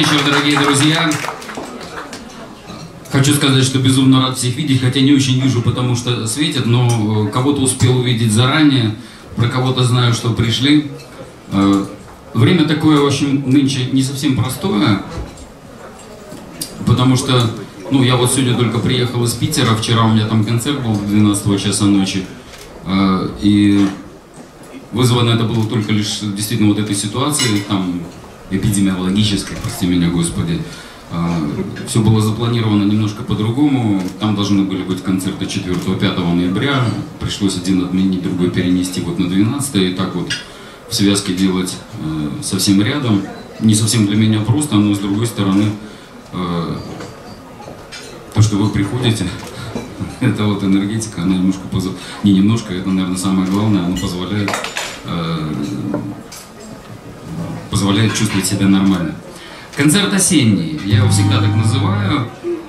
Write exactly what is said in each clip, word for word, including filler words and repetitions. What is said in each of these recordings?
вечер, дорогие друзья. Хочу сказать, что безумно рад всех видеть, хотя не очень вижу, потому что светит, но кого-то успел увидеть заранее, про кого-то знаю, что пришли. Время такое, в общем, нынче не совсем простое, потому что, ну, я вот сегодня только приехал из Питера, вчера у меня там концерт был в двенадцать часа ночи, и вызвано это было только лишь действительно вот этой ситуацией, там, эпидемиологической, прости меня, Господи. Все было запланировано немножко по-другому. Там должны были быть концерты четвёртого-пятого ноября. Пришлось один отменить, другой перенести вот на двенадцатое. И так вот в связке делать э, совсем рядом. Не совсем для меня просто, но с другой стороны, э, то, что вы приходите, это вот энергетика, она немножко позволяет. Не немножко, это, наверное, самое главное, она позволяет, э, позволяет чувствовать себя нормально. Концерт осенний, я его всегда так называю.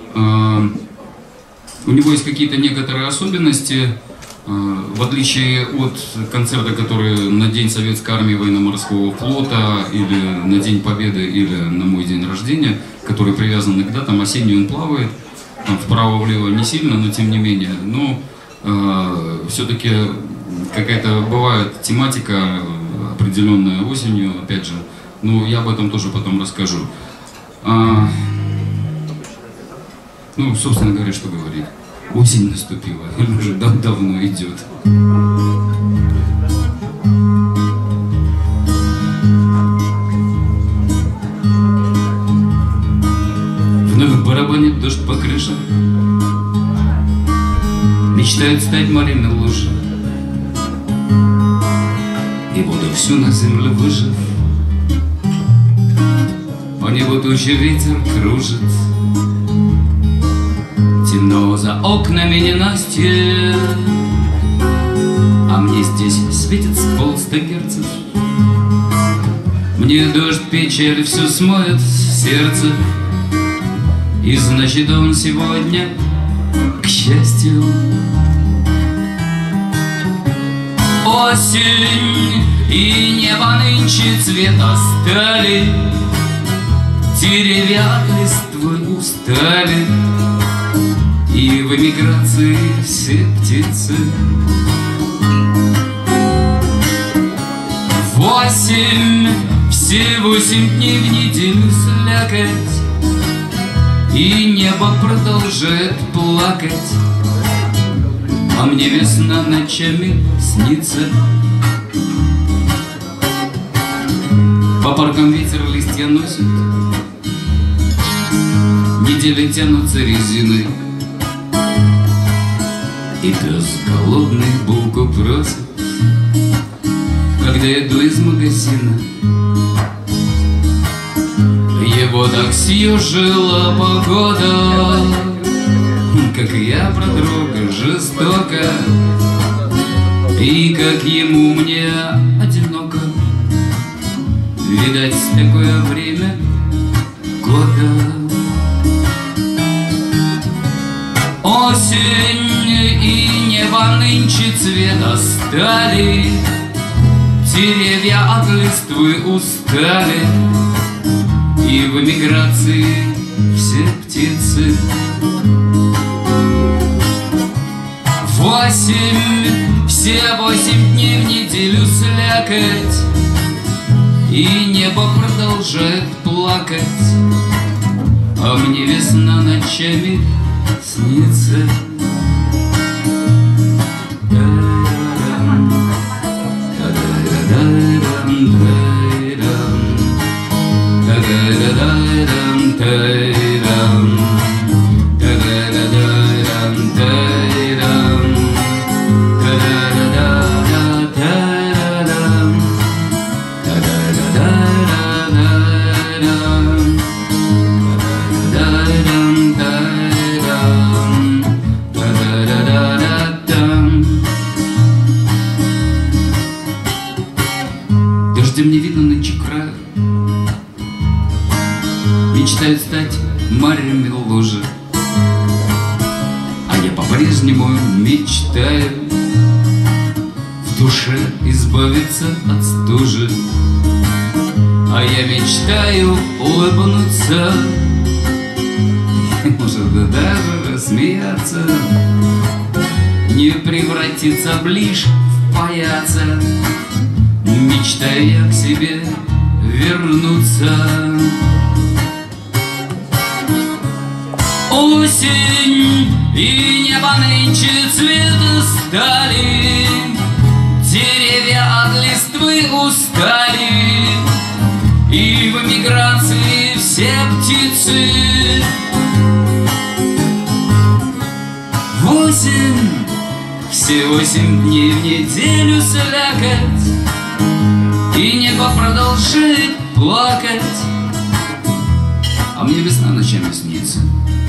У него есть какие-то некоторые особенности, в отличие от концерта, который на День Советской Армии Военно-Морского флота, или на День Победы, или на мой день рождения, который привязан к датам. Осенний он плавает, там вправо-влево не сильно, но тем не менее. Но э, все-таки какая-то бывает тематика определенная осенью, опять же. Ну, я об этом тоже потом расскажу. А, ну, собственно говоря, что говорить. Осень наступила, или уже дав давно идет. Вновь барабанит дождь по крышам. Мечтают стать морем и лужи. И воду всю на землю выжив. По небу тучи ветер кружит, темно за окнами ненастье, а мне здесь светит с полста герцев. Мне дождь печаль всю смоет сердце, и значит он сегодня, к счастью. Осень и небо нынче цвета стали, деревья от листвы устали, и в эмиграции все птицы. Восемь, все восемь дней в неделю слякоть, и небо продолжает плакать, а мне весна ночами снится. По паркам ветер листья носит, недели тянутся резиной, и пес голодный булку просит, когда иду из магазина. Его так съежила погода, как и я про друга жестоко, и как ему мне одиноко. Видать, такое время года. Осень и небо нынче цвета стали, деревья от листвы устали, и в эмиграции все птицы. Восемь, все восемь дней в неделю слякоть, и небо продолжает плакать, а мне весна ночами снится. Дождем не видно нынче края, мечтают стать морем и лужи, а я по-прежнему мечтаю в душе избавиться от стужи. а я мечтаю улыбнуться, может даже рассмеяться, не превратиться в лишь в паяца, мечтаю я к себе вернуться. Осень и небо нынче цвета стали, деревья от листвы устали, и в эмиграции все птицы. Восемь, все восемь дней в неделю слякоть, и небо продолжает плакать, а мне весна ночами снится.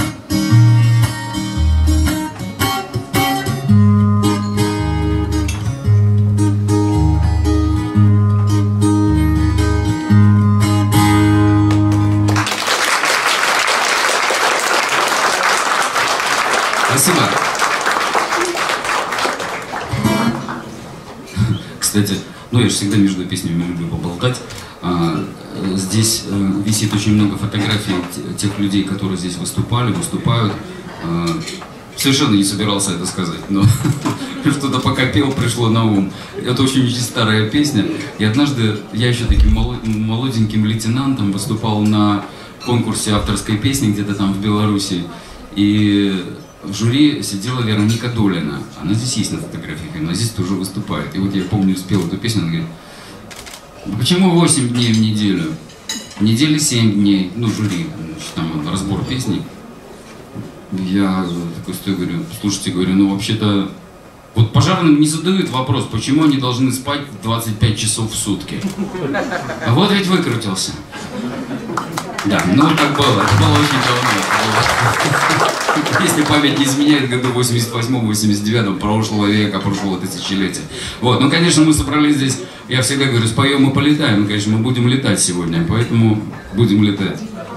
Спасибо. Кстати, ну я же всегда между песнями люблю поболтать. А, здесь а, висит очень много фотографий тех людей, которые здесь выступали, выступают. А, совершенно не собирался это сказать, но что-то пока пел, пришло на ум. Это очень-очень старая песня. И однажды я еще таким молоденьким лейтенантом выступал на конкурсе авторской песни где-то там в Беларуси. И в жюри сидела Вероника Долина. Она здесь есть на фотографиях, она здесь тоже выступает. И вот я помню, спел эту песню, она говорит: почему восемь дней в неделю? В неделе семь дней. Ну, жюри, значит, там разбор песни. Я такой стою, говорю: слушайте, говорю, ну вообще-то вот пожарным не задают вопрос, почему они должны спать двадцать пять часов в сутки. А вот ведь выкрутился. Да, ну так было, это было очень давно. Если память не изменяет, году в восемьдесят восьмом — восемьдесят девятом прошлого века, прошлого тысячелетия. Вот, ну, конечно, мы собрались здесь, я всегда говорю, споем и полетаем. Ну, конечно, мы будем летать сегодня, поэтому будем летать.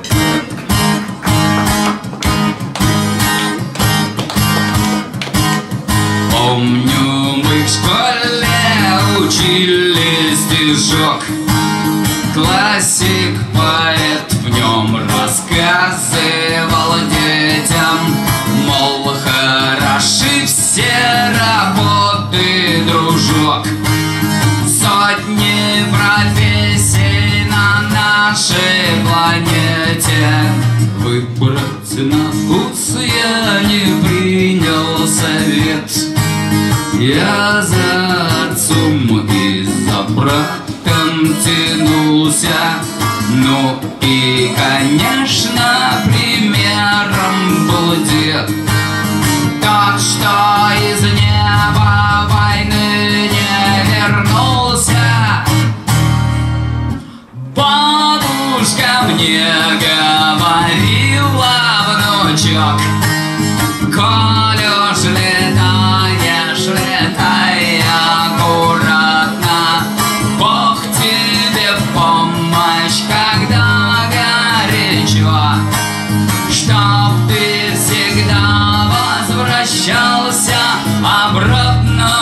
Помню, мы в школе учили стишок. Классик, поэт в нем рассказывал детям, мол, хороши все работы, дружок. Сотни профессий на нашей планете, выбрать на вкус я не принял совет. Я за отцом и за братом тянулся, ну и, конечно, примером был дед. Тот, что из неба войны не вернулся. Бабушка мне говорила, внучок, коль уж летаешь, летай аккуратно. Бог тебе в помощь, когда горячо, чтоб ты всегда возвращался обратно.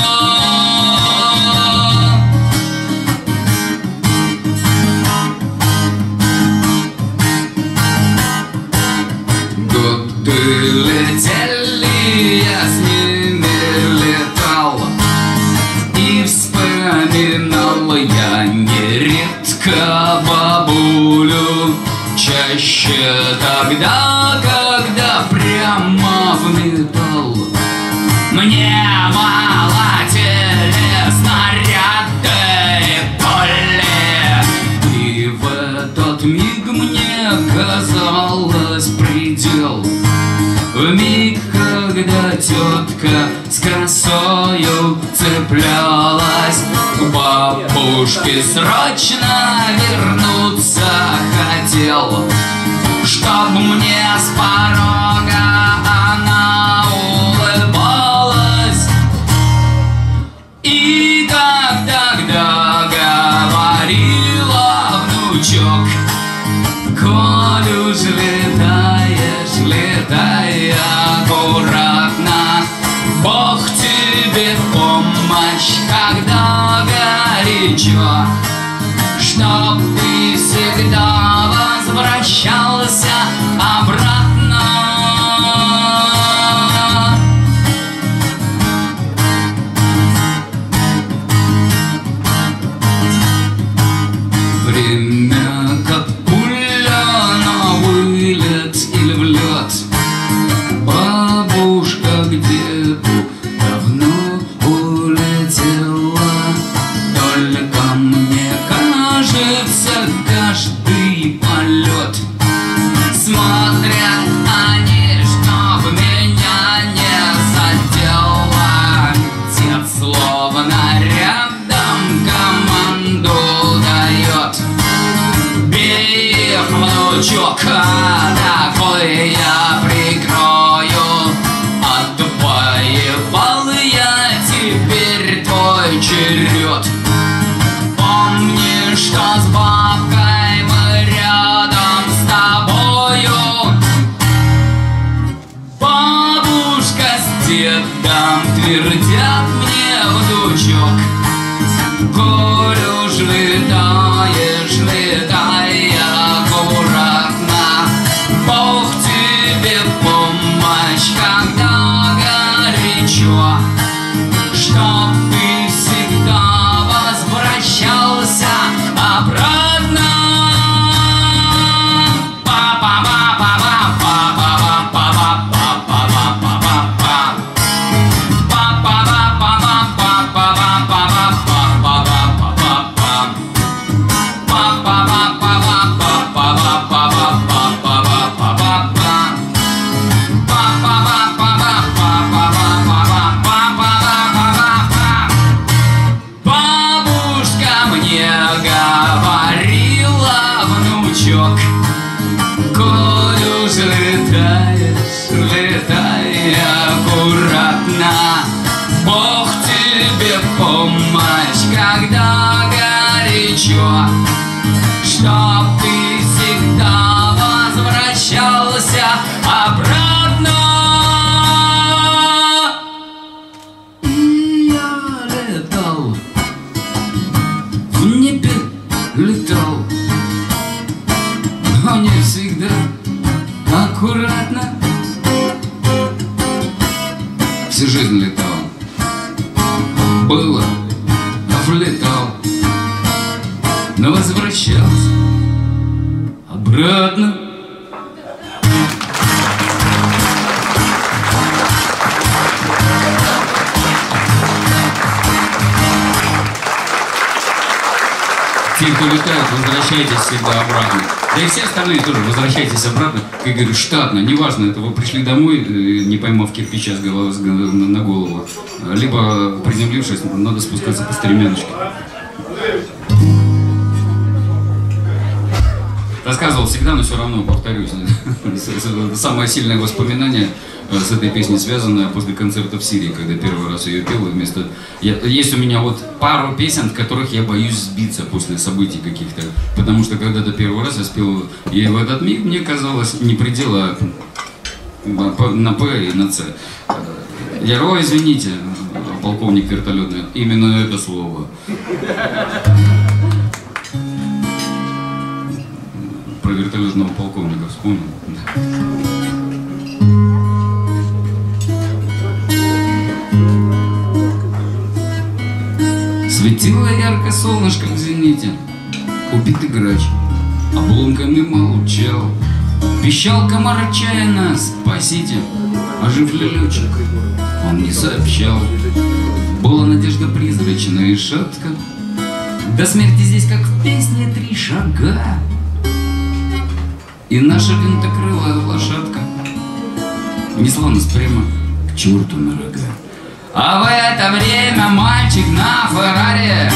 Годы летели, я с ними летал, и вспоминал я нередко бабулю, чаще тогда, когда прямо в металл. Мне мало снаряды и пули, и в этот миг мне казалось предел. В миг, когда тетка с косою цеплялась к бабушке, срочно вернуться хотел, чтоб мне с порога она улыбалась. И как тогда говорила, внучок, коль уж летаешь, летай аккуратно. Бог тебе в помощь, когда горячо, чтоб ты всегда возвращался обратно. Время как пуля на вылет или в лед. Бабушка где-то давно улетела. Только мне кажется, каждый полет смотрят они, чтоб меня не задело. Дед словно рядом команду дает: бей их, внучок, а такой я прикрою. Отвоевал я, теперь твой черед. Помни, что с бабкой мы рядом с тобою. Бабушка с дедом твердят мне, внучок: коль уж летаешь, летай аккуратно. Бог тебе помощь, когда горячо, чтоб ты всегда возвращался обратно. Коль уж летаешь, летай аккуратно. Бог тебе помощь, когда горячо, чтоб ты всегда возвращался обратно. И я летал, в небе летал, но не всегда аккуратно. Всю жизнь летал, было, влетал, но возвращался обратно. Те, кто летают, возвращайтесь всегда обратно. Да и все остальные тоже возвращайтесь обратно, как я говорю, штатно. Неважно, это вы пришли домой, не поймав кирпича с головы, с головы, на голову, либо приземлившись, надо спускаться по стремяночке. Рассказывал всегда, но все равно повторюсь. Самое сильное воспоминание с этой песней связано после концерта в Сирии, когда первый раз ее пел. Вместо... Я... Есть у меня вот пару песен, в которых я боюсь сбиться после событий каких-то. Потому что когда-то первый раз я спел, и в этот миг мне казалось не предела на П и на Ц. Я говорю: ой, извините, полковник вертолетный, именно это слово. Про вертолетного полковника вспомнил. Светило ярко солнышко в зените, убитый грач обломками молчал. Пищал комар отчаянно: спасите, а жив ли летчик, он не сообщал. Была надежда призрачная и шатка, до смерти здесь, как в песне, три шага. И наша винтокрылая лошадка несла нас прямо к черту на рога. А в это время мальчик на Феррари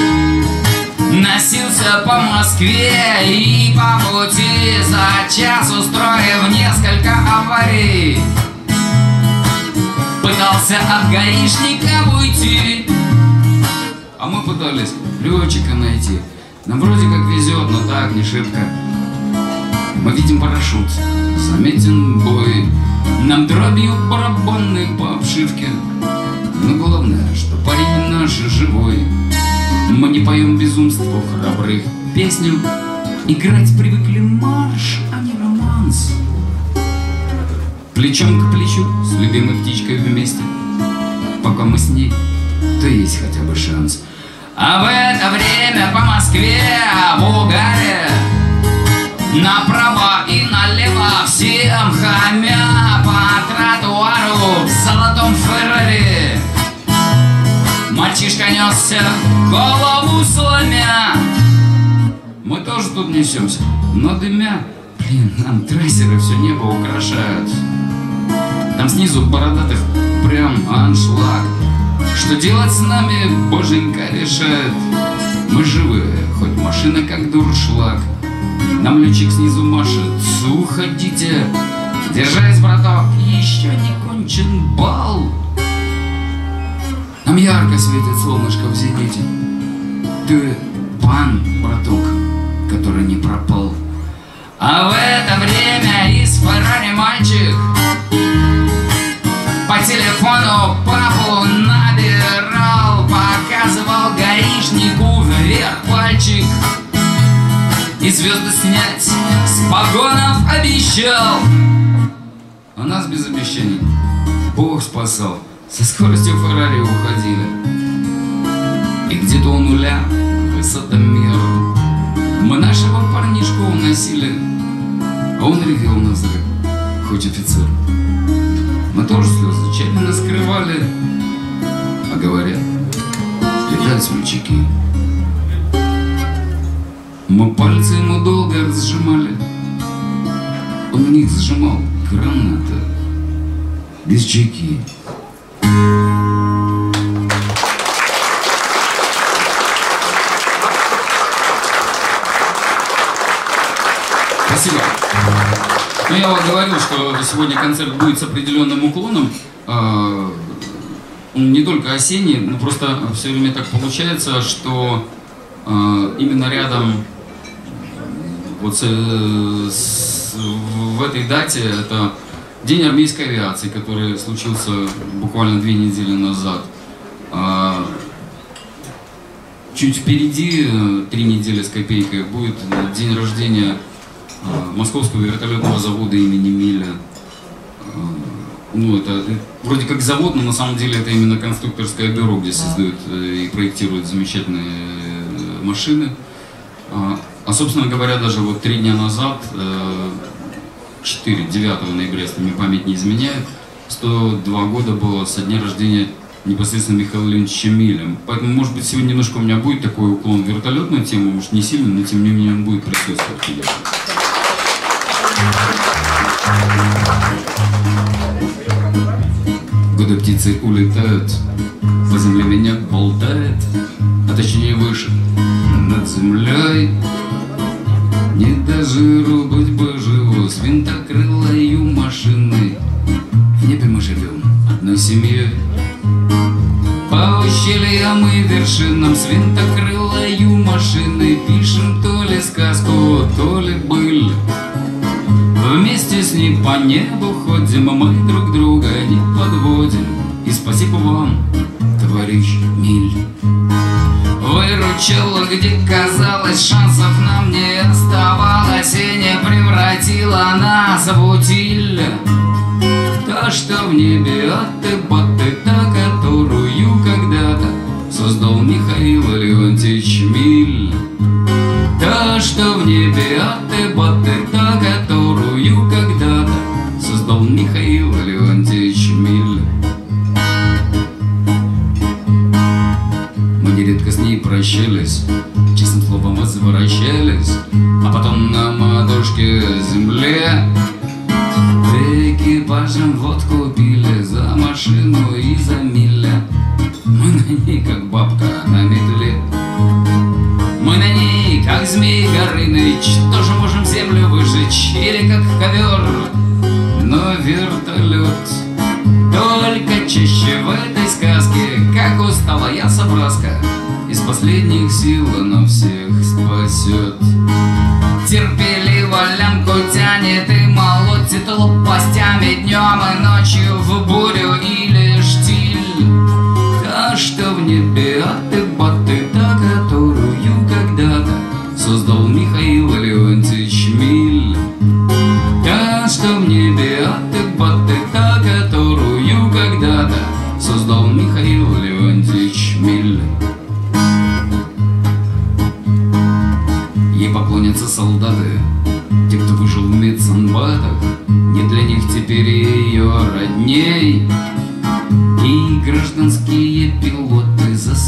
носился по Москве и по пути за час, устроив несколько аварий, пытался от гаишника уйти. А мы пытались летчика найти. Нам вроде как везет, но так не шибко. Мы видим парашют, заметен бой, нам дробью барабанной по обшивке. Но главное, что парень наш живой. Мы не поем без безумству храбрых песню. Играть привыкли марш, а не романс. Плечом к плечу с любимой птичкой вместе. Пока мы с ней, то есть хотя бы шанс. А в это время по Москве в угаре, направо и налево всем хамя по тротуару в золотом Феррари. Мальчишка несся, голову сломя. Мы тоже тут несемся, но дымя. Блин, нам трассеры все небо украшают. Там снизу бородатых прям аншлаг. Что делать с нами, боженька решает. Мы живые, хоть машина как дуршлаг. Нам летчик снизу машет: уходите, держись, браток, еще не кончен бал. Нам ярко светит солнышко в зените. Ты пан, браток, который не пропал. А в это время из Феррари мальчик по телефону папу набирал, показывал гаишнику вверх пальчик и звезды снять с погонов обещал. А нас без обещаний Бог спасал. Со скоростью Феррари уходили, и где-то у нуля высотомер. Мы нашего парнишку уносили, а он ревел на взрыв, хоть офицер. Мы тоже слезы тщательно скрывали, а говорят, летают смельчаки. Мы пальцы ему долго разжимали, он в них сжимал граната без чеки. Спасибо. Ну, я вот говорил, что сегодня концерт будет с определенным уклоном. Он не только осенний, но просто все время так получается, что именно рядом вот с, с, в этой дате это День армейской авиации, который случился буквально две недели назад. Чуть впереди, три недели с копейкой, будет день рождения Московского вертолетного завода имени Миля. Ну, это вроде как завод, но на самом деле это именно конструкторское бюро, где создают и проектируют замечательные машины. А, собственно говоря, даже вот три дня назад, четыре, девятого ноября, если мне память не изменяет, сто два года было со дня рождения непосредственно Михаила Леонидовича Миля. Поэтому, может быть, сегодня немножко у меня будет такой уклон в вертолетную тему, может, не сильно, но тем не менее он будет присутствовать. Годы птицы улетают, по земле меня болтает, а точнее выше, над землей. Не дожиру быть бы живу с винтокрылою машиной. В небе мы живем одной семьей. По ущельям и вершинам с винтокрылою машиной пишем то ли сказку, то ли быль. Вместе с ней по небу ходим, мы друг друга не подводим. И спасибо вам, товарищ Миль. Выручила, где казалось, шансов нам не оставалось, и не превратила нас в утиль. Та, что в небе от эбаты, та, которую когда-то создал Михаил Леонтьевич Миль. Та, что в небе от эбаты, та, которую когда-то создал Михаил Леонтьевич Миль. Мы нередко с ней прощались, честным словом возвращались, а потом на матушке земле экипажем водку пили за машину и за Миля. Мы на ней как бабка на метле, мы на ней как Змей Горыныч, тоже можем землю выжечь или как ковер. Но вертолет только чаще в этой сказке, как устала я собраска, из последних сил она всех спасет. Терпеливо лямку тянет и молотит лопастями днем и ночью в бурю или штиль. Та, что в небе от эбаты, та, которую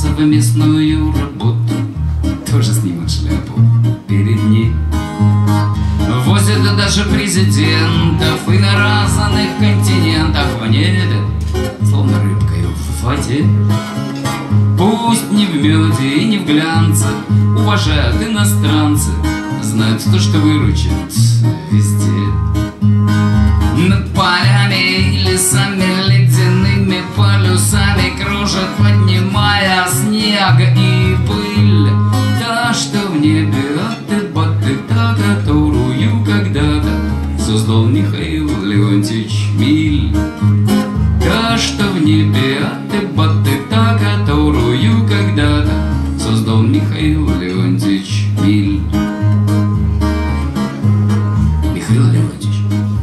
совместную работу, тоже снимут шляпу перед ней. Возят даже президентов и на разных континентах в небе, словно рыбкой в воде. Пусть не в меде и не в глянце, уважают иностранцы, знают то, что выручит везде. Над полями и лесами, ледяными полюсами кружат, поднимая снег и пыль. Та, что в небе аты-баты, та, которую когда-то создал Михаил Леонтьевич Миль. Та, что в небе аты-баты, та, которую когда-то создал Михаил Леонтьевич Миль. Михаил Леонтьевич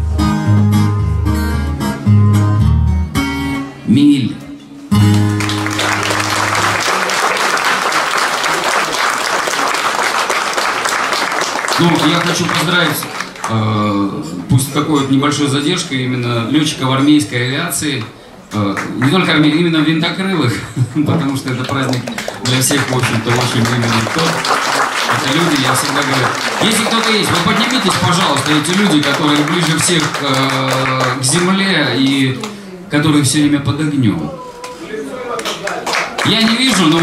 Миль. Ну, я хочу поздравить, э, пусть с такой вот небольшой задержкой, именно летчиков армейской авиации, э, не только армии, именно винтокрылых, потому что это праздник для всех, в общем-то, очень именно тот. Это люди, я всегда говорю, если кто-то есть, вы поднимитесь, пожалуйста, эти люди, которые ближе всех э, к земле и которые все время под огнем. Я не вижу, но...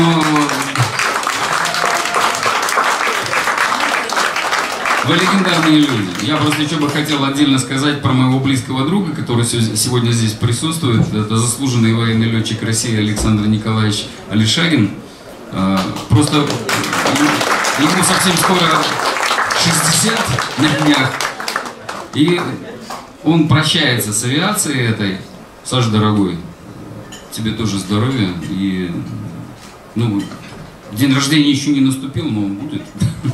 Вы легендарные люди. Я просто еще бы хотел отдельно сказать про моего близкого друга, который сегодня здесь присутствует. Это заслуженный военный летчик России Александр Николаевич Алишагин. Просто ему совсем скоро шестьдесят на днях. И он прощается с авиацией этой. Саш, дорогой, тебе тоже здоровья. И, ну, день рождения еще не наступил, но он будет.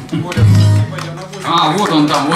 А, вот он там, вот.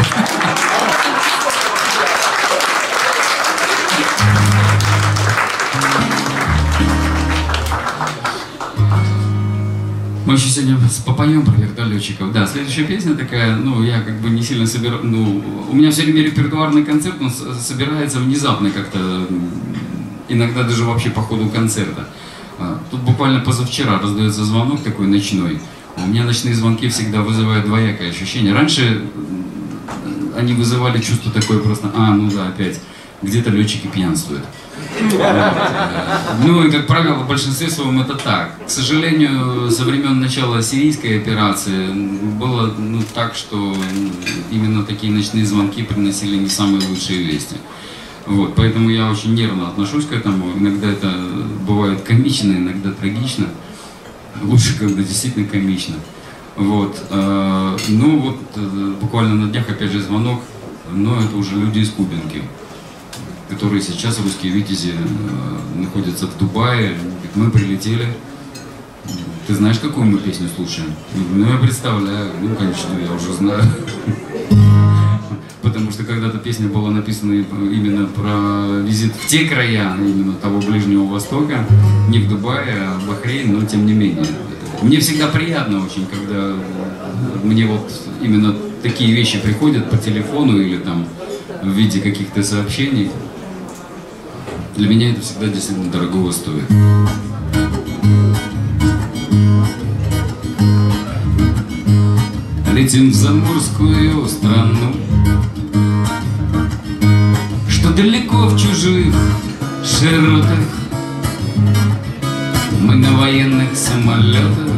Мы еще сегодня попоем про вертолетчиков. Да, следующая песня такая, ну, я как бы не сильно собираю, ну, у меня все время репертуарный концерт, он собирается внезапно как-то, иногда даже вообще по ходу концерта. Тут буквально позавчера раздается звонок такой ночной. У меня ночные звонки всегда вызывают двоякое ощущение. Раньше они вызывали чувство такое просто, а, ну да, опять, где-то летчики пьянствуют. Ну и, как правило, в большинстве своем это так. К сожалению, со времен начала сирийской операции было, ну, так, что именно такие ночные звонки приносили не самые лучшие вести. Вот, поэтому я очень нервно отношусь к этому. Иногда это бывает комично, иногда трагично. Лучше, когда действительно комично. Вот. Э, ну вот, э, буквально на днях опять же звонок, но это уже люди из Кубинки, которые сейчас, русские витязи, э, находятся в Дубае. Мы прилетели. Ты знаешь, какую мы песню слушаем? Ну, я представляю. Ну, конечно, я уже знаю. Потому что когда-то песня была написана именно про визит в те края, именно того Ближнего Востока, не в Дубае, а в Бахрейн, но тем не менее. Мне всегда приятно очень, когда мне вот именно такие вещи приходят по телефону или там в виде каких-то сообщений. Для меня это всегда действительно дорогого стоит. Летим в заморскую страну, что далеко в чужих широтах. Мы на военных самолетах,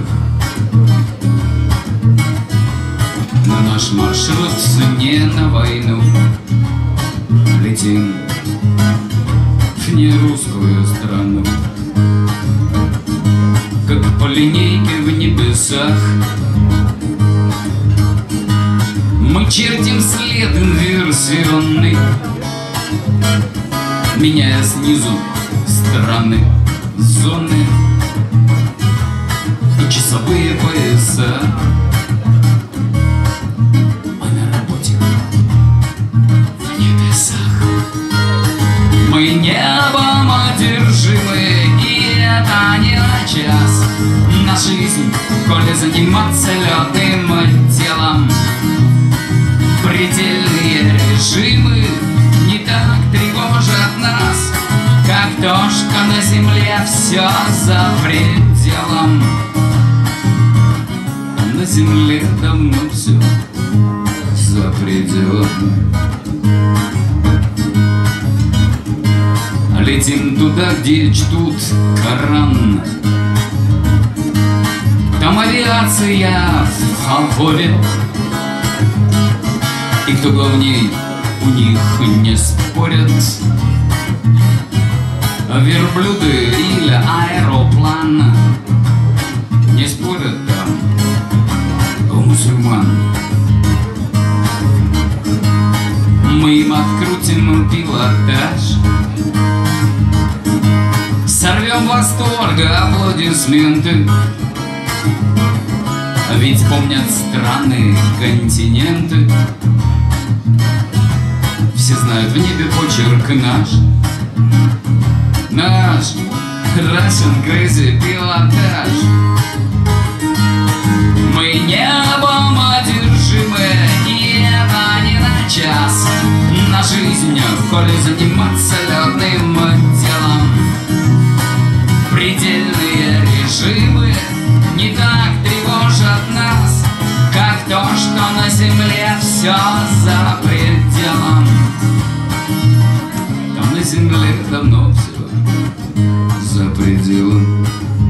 но наш маршрут не на войну. Летим в нерусскую страну, как по линейке в небесах. Мы чертим след инверсионный, меняя снизу страны, зоны и часовые пояса. Мы на работе в небесах. Мы небом одержимы, и это не на час. На жизнь, коли заниматься летным делом, предельные режимы не так тревожат нас. как то, что на земле все за пределом. На земле давно все за пределом. Летим туда, где чтут Коран. Там авиация в фаворе, и кто главней, у них не спорят. Верблюды или аэроплан, не спорят там у мусульман. Мы им открутим пилотаж, сорвем восторга аплодисменты. Ведь помнят страны, континенты. Все знают в небе почерк наш, наш Russian Crazy пилотаж. Мы небом одержимы, и это не на час. На жизнь в холле заниматься летным делом. Предельные режимы не так тревожат нас, как то, что на земле все за пределом. Там на земле давно все за пределом.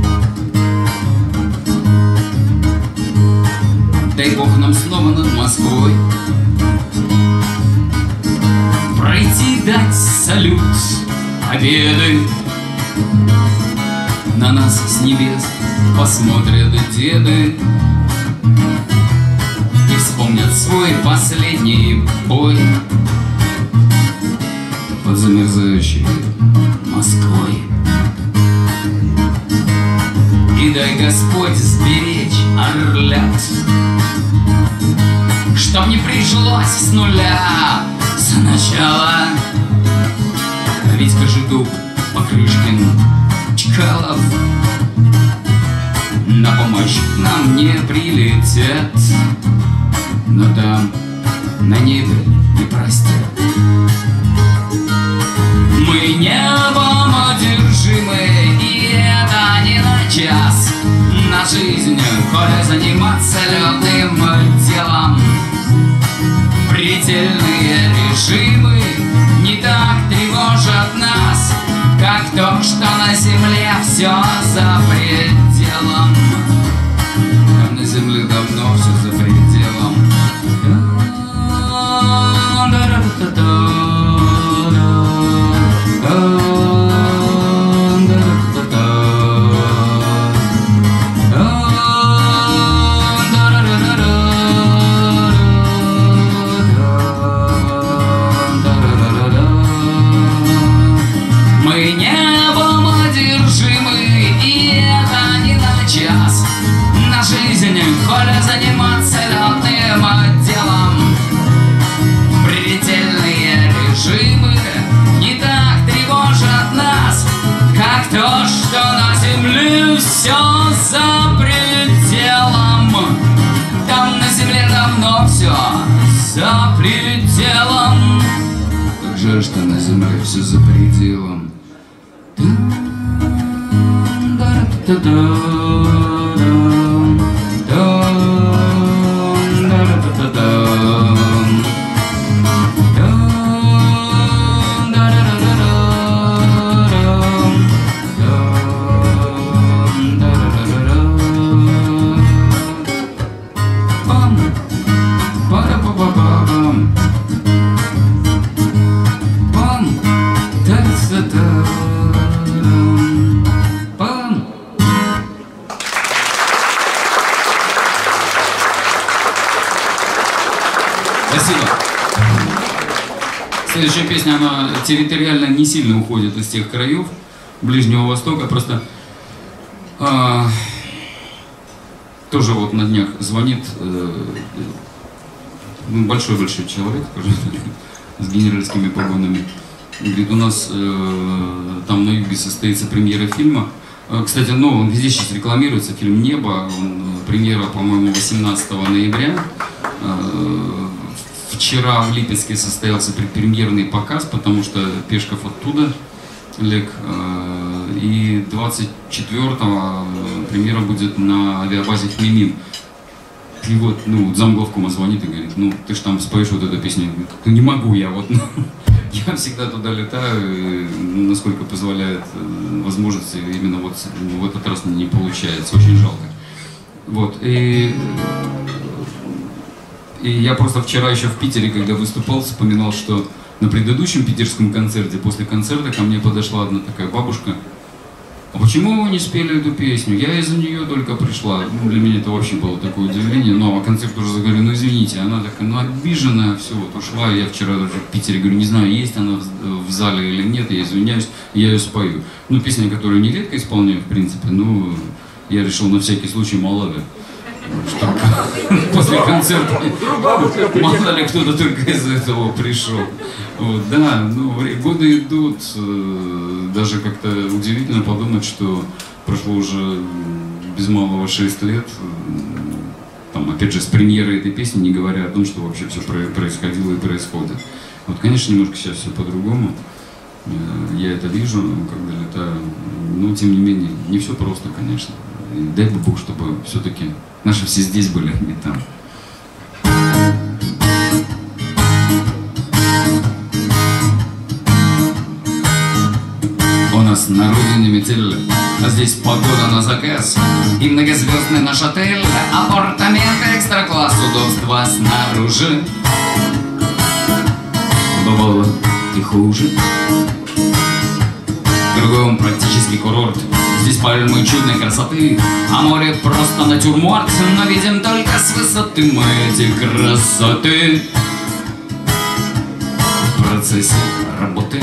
Дай Бог нам снова над Москвой пройти, дать салют победы. На нас с небес посмотрят деды и вспомнят свой последний бой под замерзающей Москвой. И дай Господь сберечь орлят, чтоб не пришлось с нуля сначала. Ведь Кожедуб, Покрышкин, Чкалов на помощь к нам не прилетят, но там на небе не простят. Мы небом одержимы, и это не на час. На жизнь в холле заниматься летным делом. Предельные режимы не так тревожат нас, как то, что на земле все за пределом. А на земле давно все за пределом. Мы небом одержимы, и это не на час. На жизнь в холле заниматься летным делом. Предельные режимы не так тревожат нас, как то, что на земле все за пределом. Там на земле давно все за пределом. Как жаль, что на земле все за пределом. Спасибо. Следующая песня, она территориально не сильно уходит из тех краев Ближнего Востока. Просто а, тоже вот на днях звонит большой-большой э, человек, с генеральскими погонами. Говорит, у нас э, там на юге состоится премьера фильма. Кстати, ну, он везде сейчас рекламируется, фильм «Небо». Он, премьера, по-моему, восемнадцатого ноября. Вчера в Липецке состоялся предпремьерный показ, потому что Пешков оттуда. Олег. И двадцать четвёртого премьера будет на авиабазе Хмимим. И вот, ну, замглавкома звонит и говорит, ну, ты ж там споешь вот эту песню. Ну, не могу я, вот, ну, я всегда туда летаю, и, насколько позволяет возможности, именно вот в этот раз не получается, очень жалко. Вот, и, и я просто вчера еще в Питере, когда выступал, вспоминал, что на предыдущем питерском концерте, после концерта ко мне подошла одна такая бабушка. А почему вы не спели эту песню? Я из-за нее только пришла. Ну, для меня это вообще было такое удивление. Но а концерт уже говорю, ну извините, она такая, ну обиженная, все, вот ушла. Я вчера даже в Питере говорю, не знаю, есть она в, в зале или нет, я извиняюсь, я ее спою. Ну, песня, которую нередко исполняю, в принципе, ну, я решил на всякий случай, мало ли. Что после концерта мало ли кто-то только из этого пришел. Вот, да, ну, годы идут, даже как-то удивительно подумать, что прошло уже без малого шесть лет, там, опять же, с премьеры этой песни, не говоря о том, что вообще все происходило и происходит. Вот, конечно, немножко сейчас все по-другому, я это вижу, когда летаю, но, тем не менее, не все просто, конечно. И дай бы Бог, чтобы все-таки наши все здесь были, а не там. У нас на родине метель, а здесь погода на заказ. И многозвездный наш отель, апартаменты экстра-класс, удобства снаружи. Бывало и хуже. Кругом практически курорт. Здесь пальмы чудной красоты, а море просто натюрморт. Но видим только с высоты мы эти красоты. В процессе работы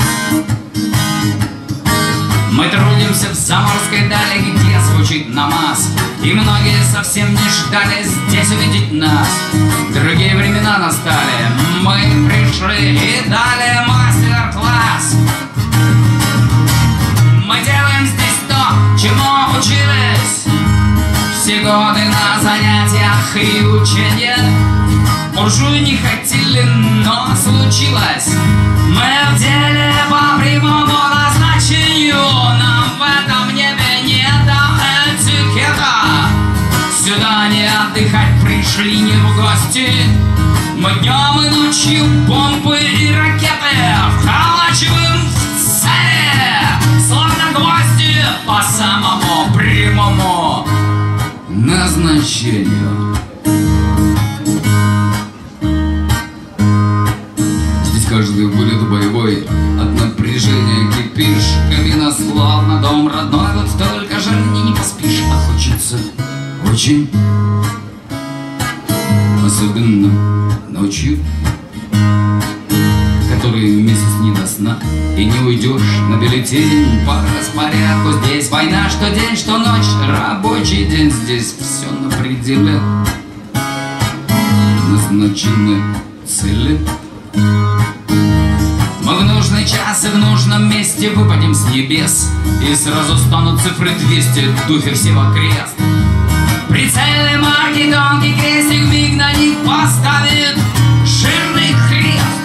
мы трудимся в заморской дали, где звучит намаз. И многие совсем не ждали здесь увидеть нас. Другие времена настали, мы пришли и дали мастер-класс. Мы делаем здесь то, чему учились все годы на занятиях и учениях. Буржуи не хотели, но случилось. Мы в деле по прямому назначению. Нам в этом небе не до этикета. Сюда не отдыхать пришли, не в гости. Мы днем и ночью бомбы и ракеты вколачиваем в цели, словно гвозди по самому прямому назначению. Здесь каждый вылет боевой, от напряжения кипишь. Кабина славно, дом родной, вот только жаль, не поспишь. А хочется очень, особенно ночью, который месяц не до сна, и не уйдешь на бюллетень по распорядку. Здесь война, что день, что ночь, рабочий день. Здесь все на пределе, назначены цели. Мы в нужный час и в нужном месте выпадем с небес, и сразу станут цифры двести, духи все в окрест. Прицельный марки, тонкий крестик миг на них поставит жирный крест.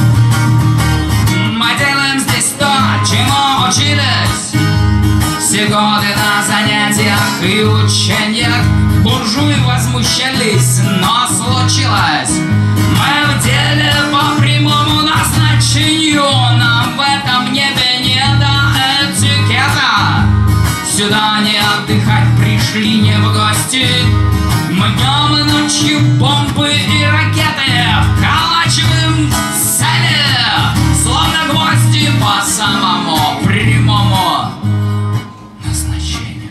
Мы делаем здесь то, чему учились все годы на занятиях и учениях. Буржуи возмущались, но случилось. Мы в деле по прямому назначению. Нам в этом небе не до этикета. Сюда не отдыхать пришли, не в гости. Мы днем и ночью бомбы и ракеты вколачиваем в цели, словно гвозди по самому прямому назначению.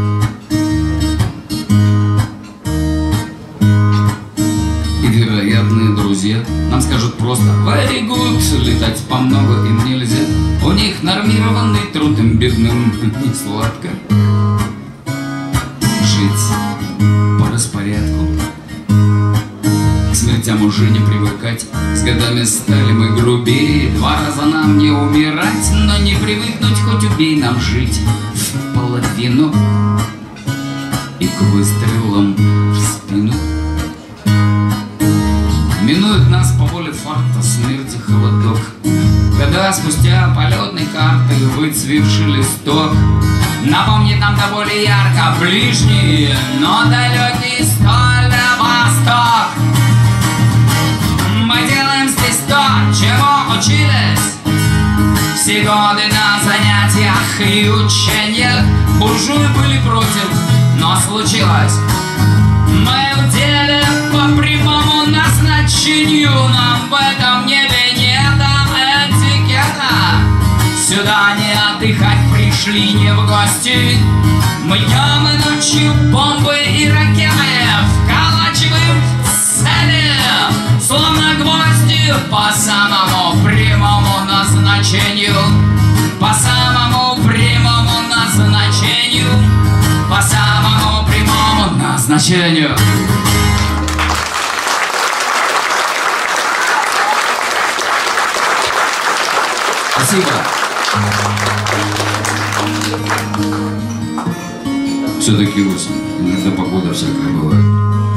И вероятные друзья нам скажут просто very good. Летать по много им нельзя. У них нормированный труд, им бедным не сладко жить по распорядку. К смертям уже не привыкать. С годами стали мы грубее. Два раза нам не умирать, но не привыкнуть, хоть убей нам жить в половину и к выстрелам в спину. Минует нас по воле факта смерти холодок. Года Года спустя полетной карты выцвевший листок напомнит нам до боли ярко ближний, но далекий столь восток. Мы делаем здесь то, чему учились все годы на занятиях и учениях. Буржуи были против, но случилось. Мы в деле по прямому назначению, нам в этом небе нет этикета. Сюда не отдыхать пришли, не в гости. Мы днем и ночью бомбы и ракеты вколачиваем цели, словно гвозди, по самому прямому назначению. По самому прямому назначению. По самому прямому назначению. Спасибо. Все-таки осень. Иногда погода всякая бывает.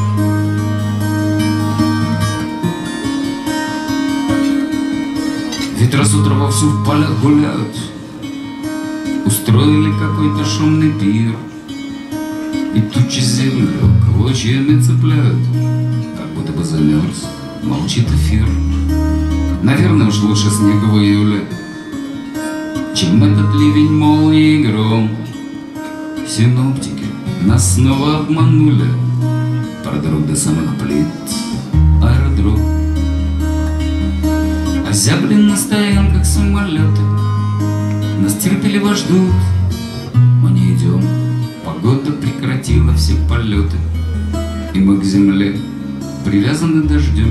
Ветра с утра вовсю в полях гуляют. Устроили какой-то шумный пир. И тучи землю клочьями цепляют. Как будто бы замерз, молчит эфир. Наверное, уж лучше снега в июле, чем этот ливень, молнии и гром. Синоптики нас снова обманули. Продрог до самых плит аэродром. Озябли на стоянках самолеты. Нас терпеливо ждут, мы не идем. Погода прекратила все полеты, и мы к земле привязаны дождем.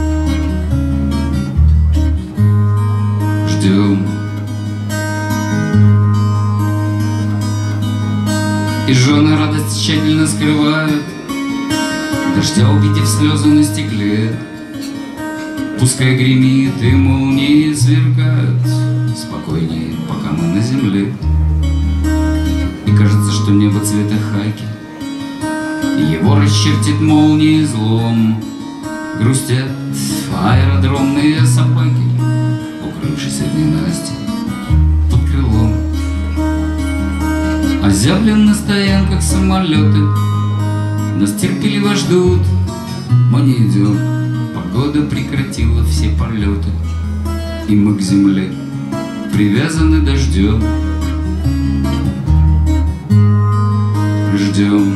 Ждем. И жены радость тщательно скрывают, дождя увидев слезы на стекле. Пускай гремит и молнии сверкают, спокойнее, пока мы на земле. И кажется, что небо цвета хаки, и его расчертит молнией злом. Грустят аэродромные собаки, укрывшись от ненасти под крылом. Озяблен на стоянках самолеты, нас терпеливо ждут, мы не идем. Погода прекратила все полеты, и мы к земле привязаны дождем. Ждем.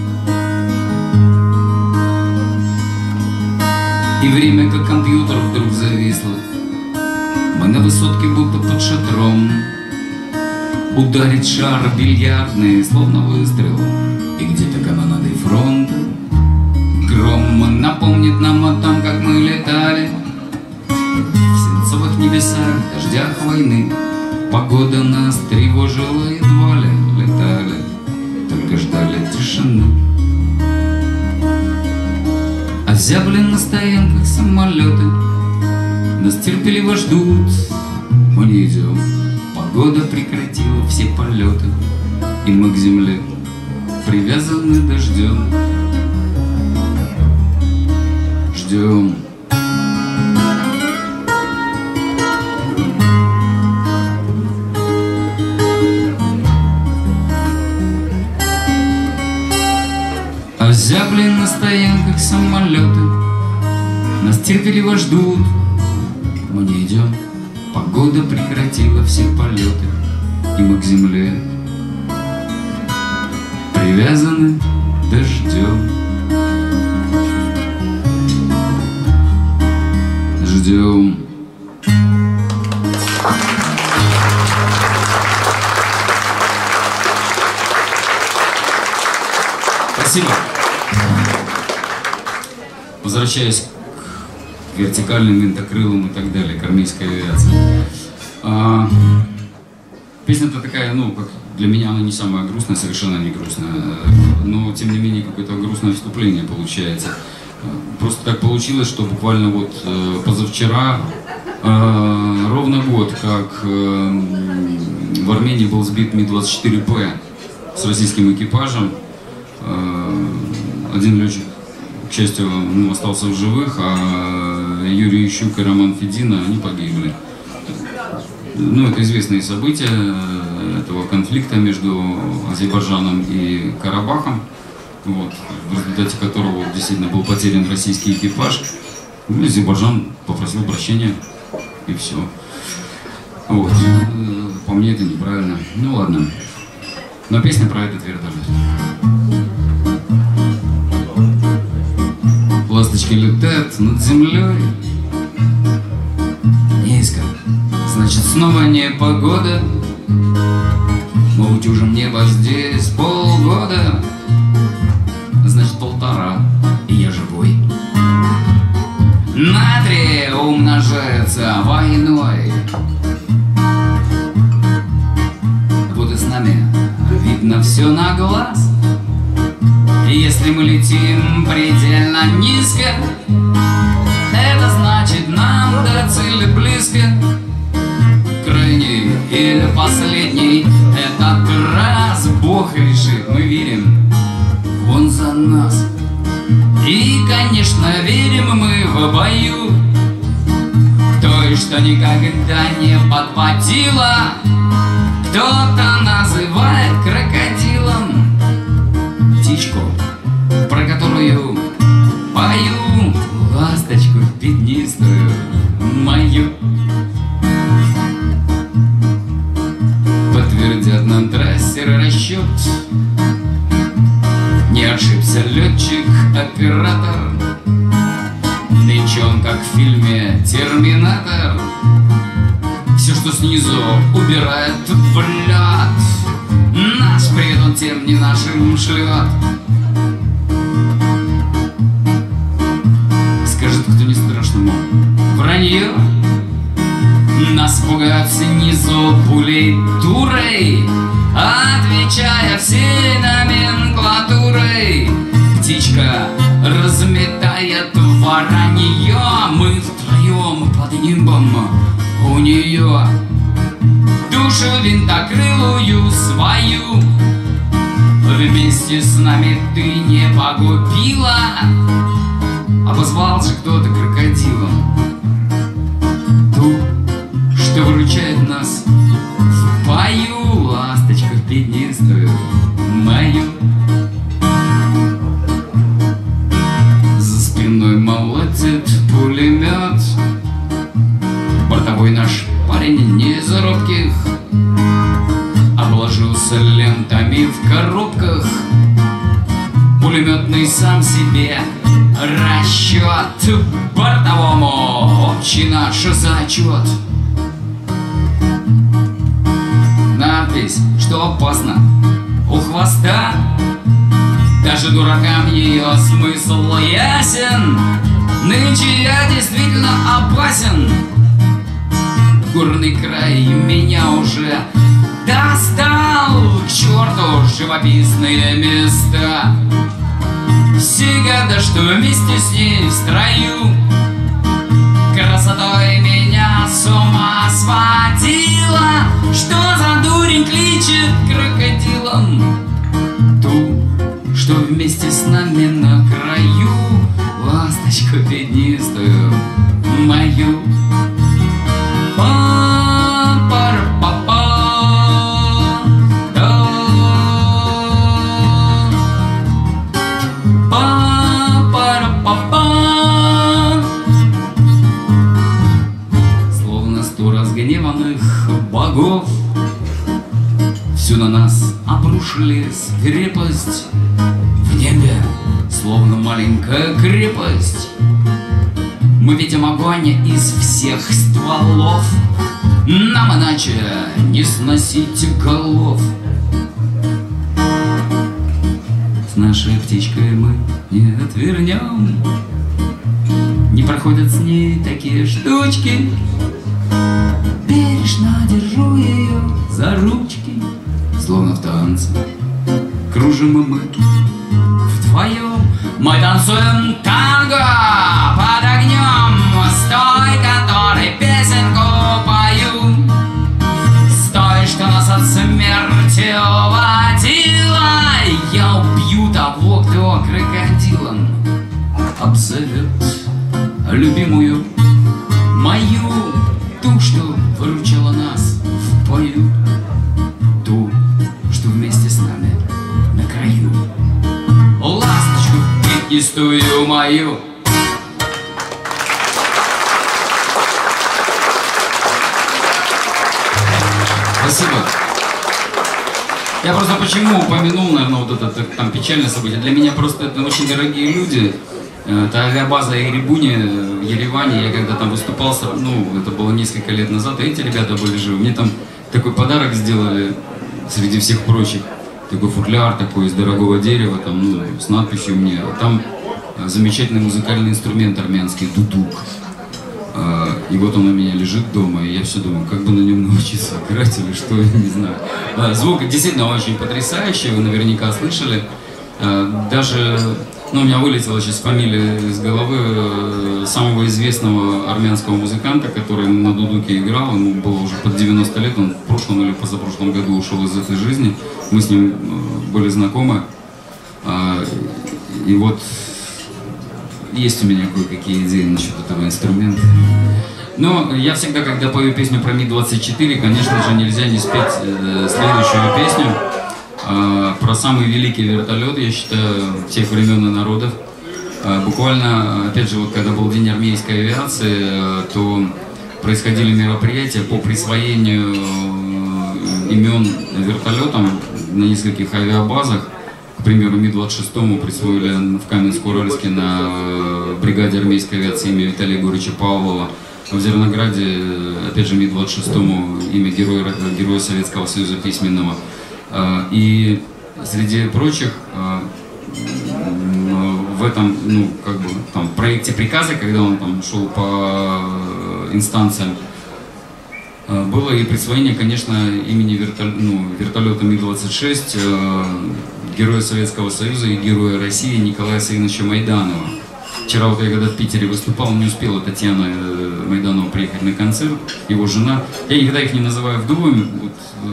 И время, как компьютер, вдруг зависло. Мы на высотке, будто под шатром. Ударит шар бильярдный, словно выстрел, и где-то канонадой фронта гром напомнит нам о том, как мы летали в свинцовых небесах, дождях войны. Погода нас тревожила, едва ли летали, только ждали тишины. Озябли на стоянках самолеты, нас терпеливо ждут, мы не идем. Погода прекратила все полеты, и мы к земле привязаны дождем. Ждем. Озябли на стоянках самолеты, нас терпеливо ждут, мы не идем. Погода прекратила все полеты, и мы к земле привязаны дождем. Ждем. Спасибо. Возвращаясь к вертикальным винтокрылам и так далее, к армейской авиации. А, песня-то такая, ну, как для меня она не самая грустная, совершенно не грустная, но тем не менее какое-то грустное вступление получается. Просто так получилось, что буквально вот э, позавчера, э, ровно год, как э, в Армении был сбит Ми двадцать четыре П с российским экипажем. Э, один летчик, к счастью, ну, остался в живых, а Юрий Ищук и Роман Федина, они погибли. Ну, это известные события этого конфликта между Азербайджаном и Карабахом, вот, в результате которого действительно был потерян российский экипаж. Ну, Азербайджан попросил прощения, и все. Вот. По мне это неправильно. Ну ладно. Но песня про этот вертолет. Ласточки летают над землей низко, значит снова не погода. Мы утюжим небо здесь полгода, значит полтора, и я живой. Натрий умножается войной. Вот и с нами видно все на глаз. И если мы летим предельно низко, это значит нам до цели близко. Крайний или последний этот раз Бог решит, мы верим, Он за нас. И, конечно, верим мы в бою той, что никогда не подводила. Кто-то называет крокодилом птичку, про которую пою, ласточку пятнистую мою. Подтвердят нам трассеры расчет, не ошибся летчик-оператор. Нынче он, как в фильме «Терминатор», все, что снизу, убирает в лед. Наш бред он тем не нашим шлет. Скажет, кто не страшно, мол, вранье. Нас пугают снизу пулей дурой, отвечая всей номенклатурой. Птичка разметает воронье, мы втроем под нимбом у нее. Душу винтокрылую свою вместе с нами ты не погубила. Обозвал же кто-то крокодилом ту, что выручает нас в бою, ласточку пятнистую мою. За спиной молотит пулемет, бортовой наш парень не из робких, обложился лентами в коробках. Пулеметный сам себе расчет, бортовому общий наш зачет. Надпись, что опасно у хвоста, даже дуракам ее смысл ясен. Нынче я действительно опасен. Горный край меня уже достал, к черту живописные места. Всегда, что вместе с ней в строю, красотой меня с ума сводила. Что за дурень кличет крокодилом ту, что вместе с нами на краю, ласточку пятнистую мою. Словно сто разгневанных богов всю на нас обрушили скрепость. В небе словно маленькая крепость. Мы видим огонь из всех стволов, нам иначе не сносить голов. С нашей птичкой мы не отвернем, не проходят с ней такие штучки. Бережно держу ее за ручки, словно в танце кружим мы вдвоем. Мы танцуем танго под огнем, с той, которой песенку пою, с той, что нас от смерти уводила. Я убью того, кто крокодилом обзовет любимую мою, ту, что выручила нас поют ту, что вместе с нами на краю. Ласточку пятнистую мою. Спасибо. Я просто почему упомянул, наверное, вот это там печальное событие. Для меня просто это очень дорогие люди. Это авиабаза Эребуни в Ереване. Я когда там выступал, ну, это было несколько лет назад, и эти ребята были живы. Мне там такой подарок сделали среди всех прочих. Такой футляр такой из дорогого дерева, там, ну, с надписью мне. Там замечательный музыкальный инструмент армянский, дудук. И вот он у меня лежит дома, и я все думаю, как бы на нем научиться играть или что, я не знаю. Звук действительно очень потрясающий, вы наверняка слышали. Даже, ну, у меня вылетела сейчас фамилия из головы самого известного армянского музыканта, который на дудуке играл, ему было уже под девяносто лет, он в прошлом или позапрошлом году ушел из этой жизни. Мы с ним были знакомы. И вот есть у меня кое-какие идеи насчет этого инструмента. Но я всегда, когда пою песню про Ми двадцать четыре, конечно же, нельзя не спеть э, следующую песню э, про самый великий вертолет, я считаю, всех времен и народов. Э, буквально, опять же, вот когда был День армейской авиации, э, то происходили мероприятия по присвоению э, имен вертолетам на нескольких авиабазах. К примеру, Ми двадцать шесть присвоили в Каменск-Уральске на бригаде армейской авиации имя Виталия Егоровича Павлова. В Зернограде, опять же, Ми двадцать шесть имя героя, героя Советского Союза письменного. И среди прочих в этом, ну, как бы, там, проекте приказа, когда он там шел по инстанциям, было и присвоение, конечно, имени вертол... ну, вертолета Ми двадцать шесть героя Советского Союза и героя России Николая Саиновича Майданова. Вчера вот я когда в Питере выступал, не успела Татьяна Майданова приехать на концерт, его жена. Я никогда их не называю вдовами. Вот,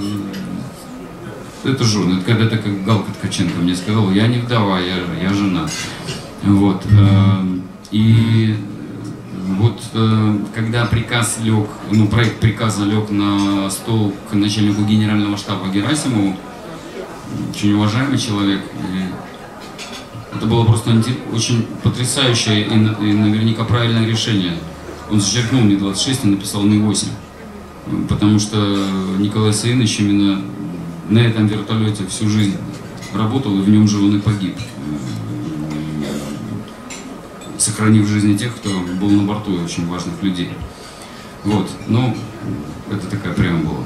э, это жена. Это когда-то как Галка Ткаченко мне сказала, я не вдова, я, я жена. Вот. Э, и вот э, когда приказ лег, ну, проект приказа лег на стол к начальнику генерального штаба Герасимову, очень уважаемый человек, и это было просто очень потрясающее и, и наверняка правильное решение. Он зачеркнул Ми двадцать шесть и написал Ми восемь, потому что Николай Саинович именно на этом вертолете всю жизнь работал, и в нем же он и погиб, сохранив жизни тех, кто был на борту, и очень важных людей. Вот, ну, это такая преамбула.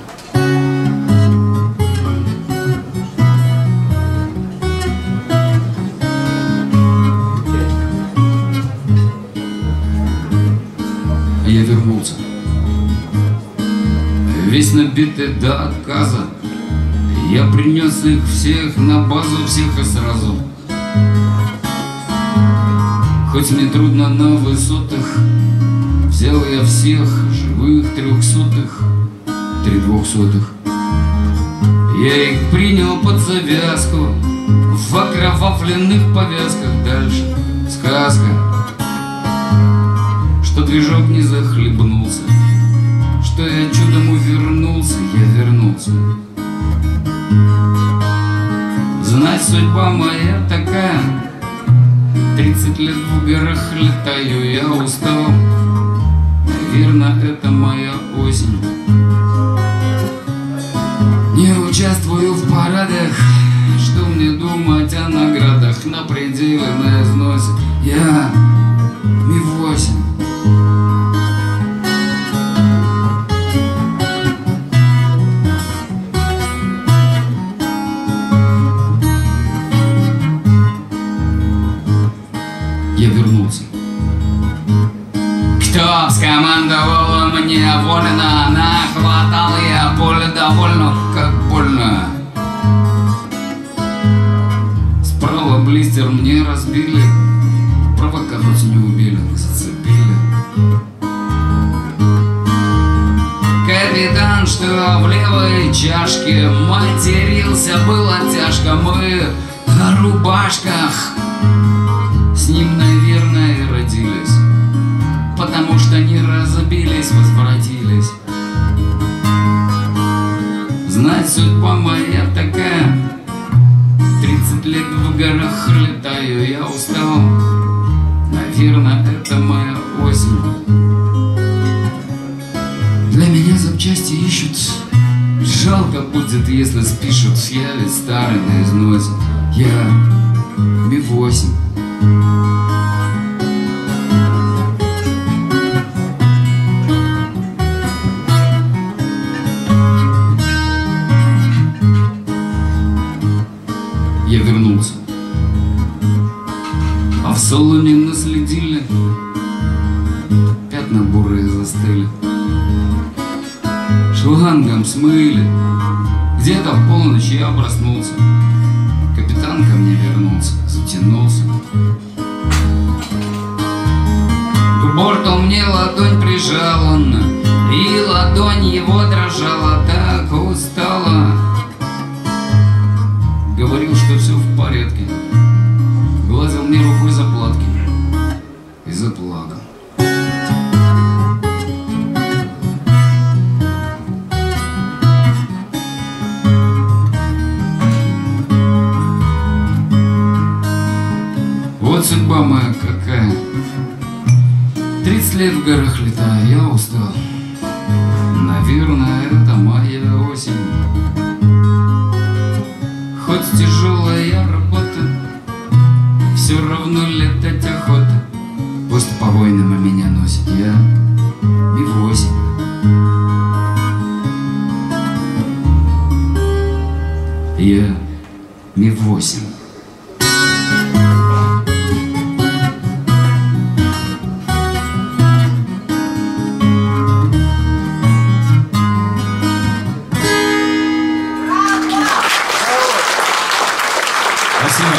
Я вернулся, весь набитый до отказа. Я принес их всех на базу, всех и сразу. Хоть мне трудно на высотах, взял я всех живых трехсотых, три двухсотых. Я их принял под завязку, в окровавленных повязках. Дальше сказка, что движок не захлебнулся, что я чудом увернулся, я вернулся. Знать, судьба моя такая, тридцать лет в горах летаю, я устал. Наверное, это моя осень. Не участвую в парадах, что мне думать о наградах, на пределе, на износе. Я Ми восемь. Я вернулся. Кто скомандовал мне вольно, нахватал я поле довольно, как больно. Справа блистер мне разбили, провокатор не убили, зацепили. Капитан, что в левой чашке, матерился, было тяжко. Мы на рубашках с ним, наверное, и родились, потому что не разбились, возвратились. Вот судьба моя такая. Тридцать лет в горах летаю, я устал. Наверное, это моя осень. Для меня запчасти ищут. Жалко будет, если спишут. Я ведь старый на износе. Я Ми восемь. Я вернулся, а в салоне наследили. Пятна бурые застыли, шлангом смыли. Где-то в полночь я проснулся. Капитан ко мне вернулся, затянулся. К борту мне ладонь прижал он, и ладонь его дрожала, так устала. Говорил, что все в порядке, гладил мне рукой заплатки и заплакал. Вот судьба моя какая. Тридцать лет в горах летаю, я устал. Наверное, это моя осень. Хоть тяжелая работа, все равно летать охота. Пусть по войнам меня носит. Я Ми восемь. Я Ми восемь. Спасибо.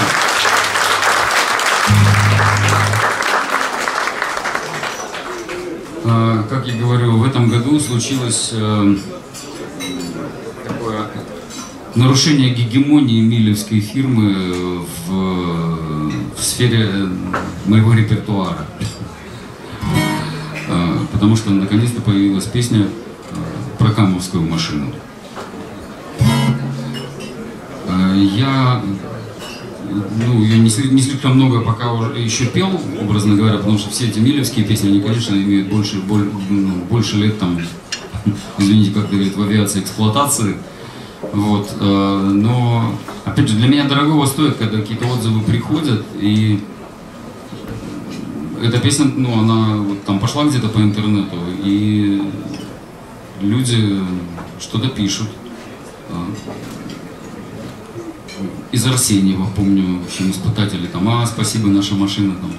А, как я говорю, в этом году случилось э, такое нарушение гегемонии милевской фирмы в, в сфере моего репертуара. А, потому что наконец-то появилась песня про камовскую машину. А, я ну, я не, не слишком много пока уже еще пел, образно говоря, потому что все эти милевские песни, они, конечно, имеют больше, боль, ну, больше лет, там, извините, как говорят, в авиации эксплуатации. Вот, э, но, опять же, для меня дорогого стоит, когда какие-то отзывы приходят, и эта песня, ну, она вот, там пошла где-то по интернету, и люди что-то пишут. Из Арсеньева, помню, в общем, испытатели, там, а, спасибо, наша машина, там.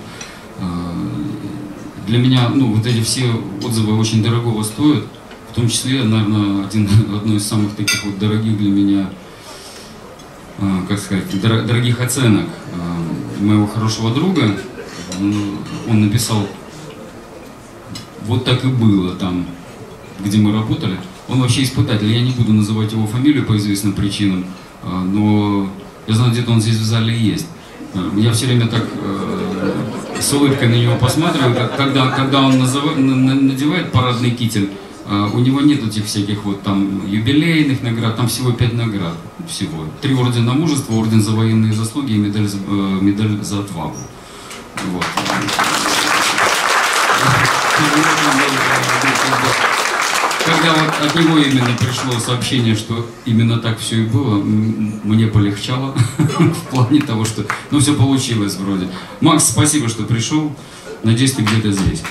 Для меня, ну, вот эти все отзывы очень дорогого стоят, в том числе, наверное, один, одно из самых таких вот дорогих для меня, как сказать, дорогих оценок моего хорошего друга. Он написал: вот так и было там, где мы работали. Он вообще испытатель, я не буду называть его фамилию по известным причинам, но я знаю, где-то он здесь в зале есть. Я все время так э, с улыбкой на него посматриваю, когда, когда он называет, надевает парадный китель, э, у него нет этих всяких вот там юбилейных наград, там всего пять наград. Всего. Три ордена мужества, орден за военные заслуги и медаль, э, медаль за отвагу. Вот. Когда вот от него именно пришло сообщение, что именно так все и было, мне полегчало в плане того, что ну все получилось вроде. Макс, спасибо, что пришел. Надеюсь, ты где-то здесь.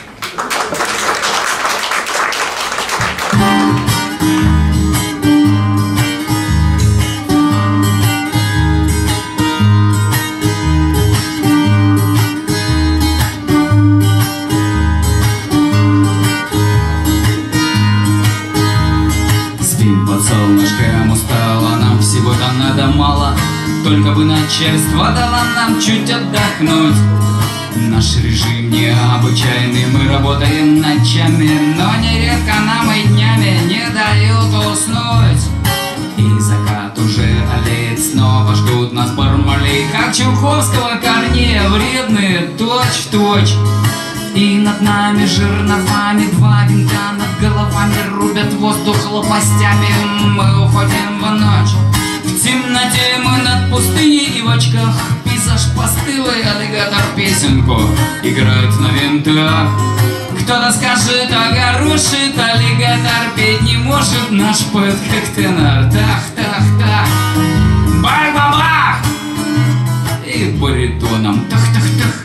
Солнышком устало, нам всего-то надо мало. Только бы начальство дало нам чуть отдохнуть. Наш режим необычайный, мы работаем ночами, но нередко нам и днями не дают уснуть. И закат уже олеет, снова ждут нас бармалей, как Чуковского Корнея, вредные точь в точь. И над нами жерновами два винта над головами рубят воздух лопастями. Мы уходим в ночь. В темноте мы над пустыней и в очках. Пейзаж постылый, аллигатор песенку играет на винтах. Кто-то скажет, огорошит, аллигатор петь не может. Наш поэт как тенор. Тах-тах-тах, бах-бах-бах. И баритоном тах-тах-тах.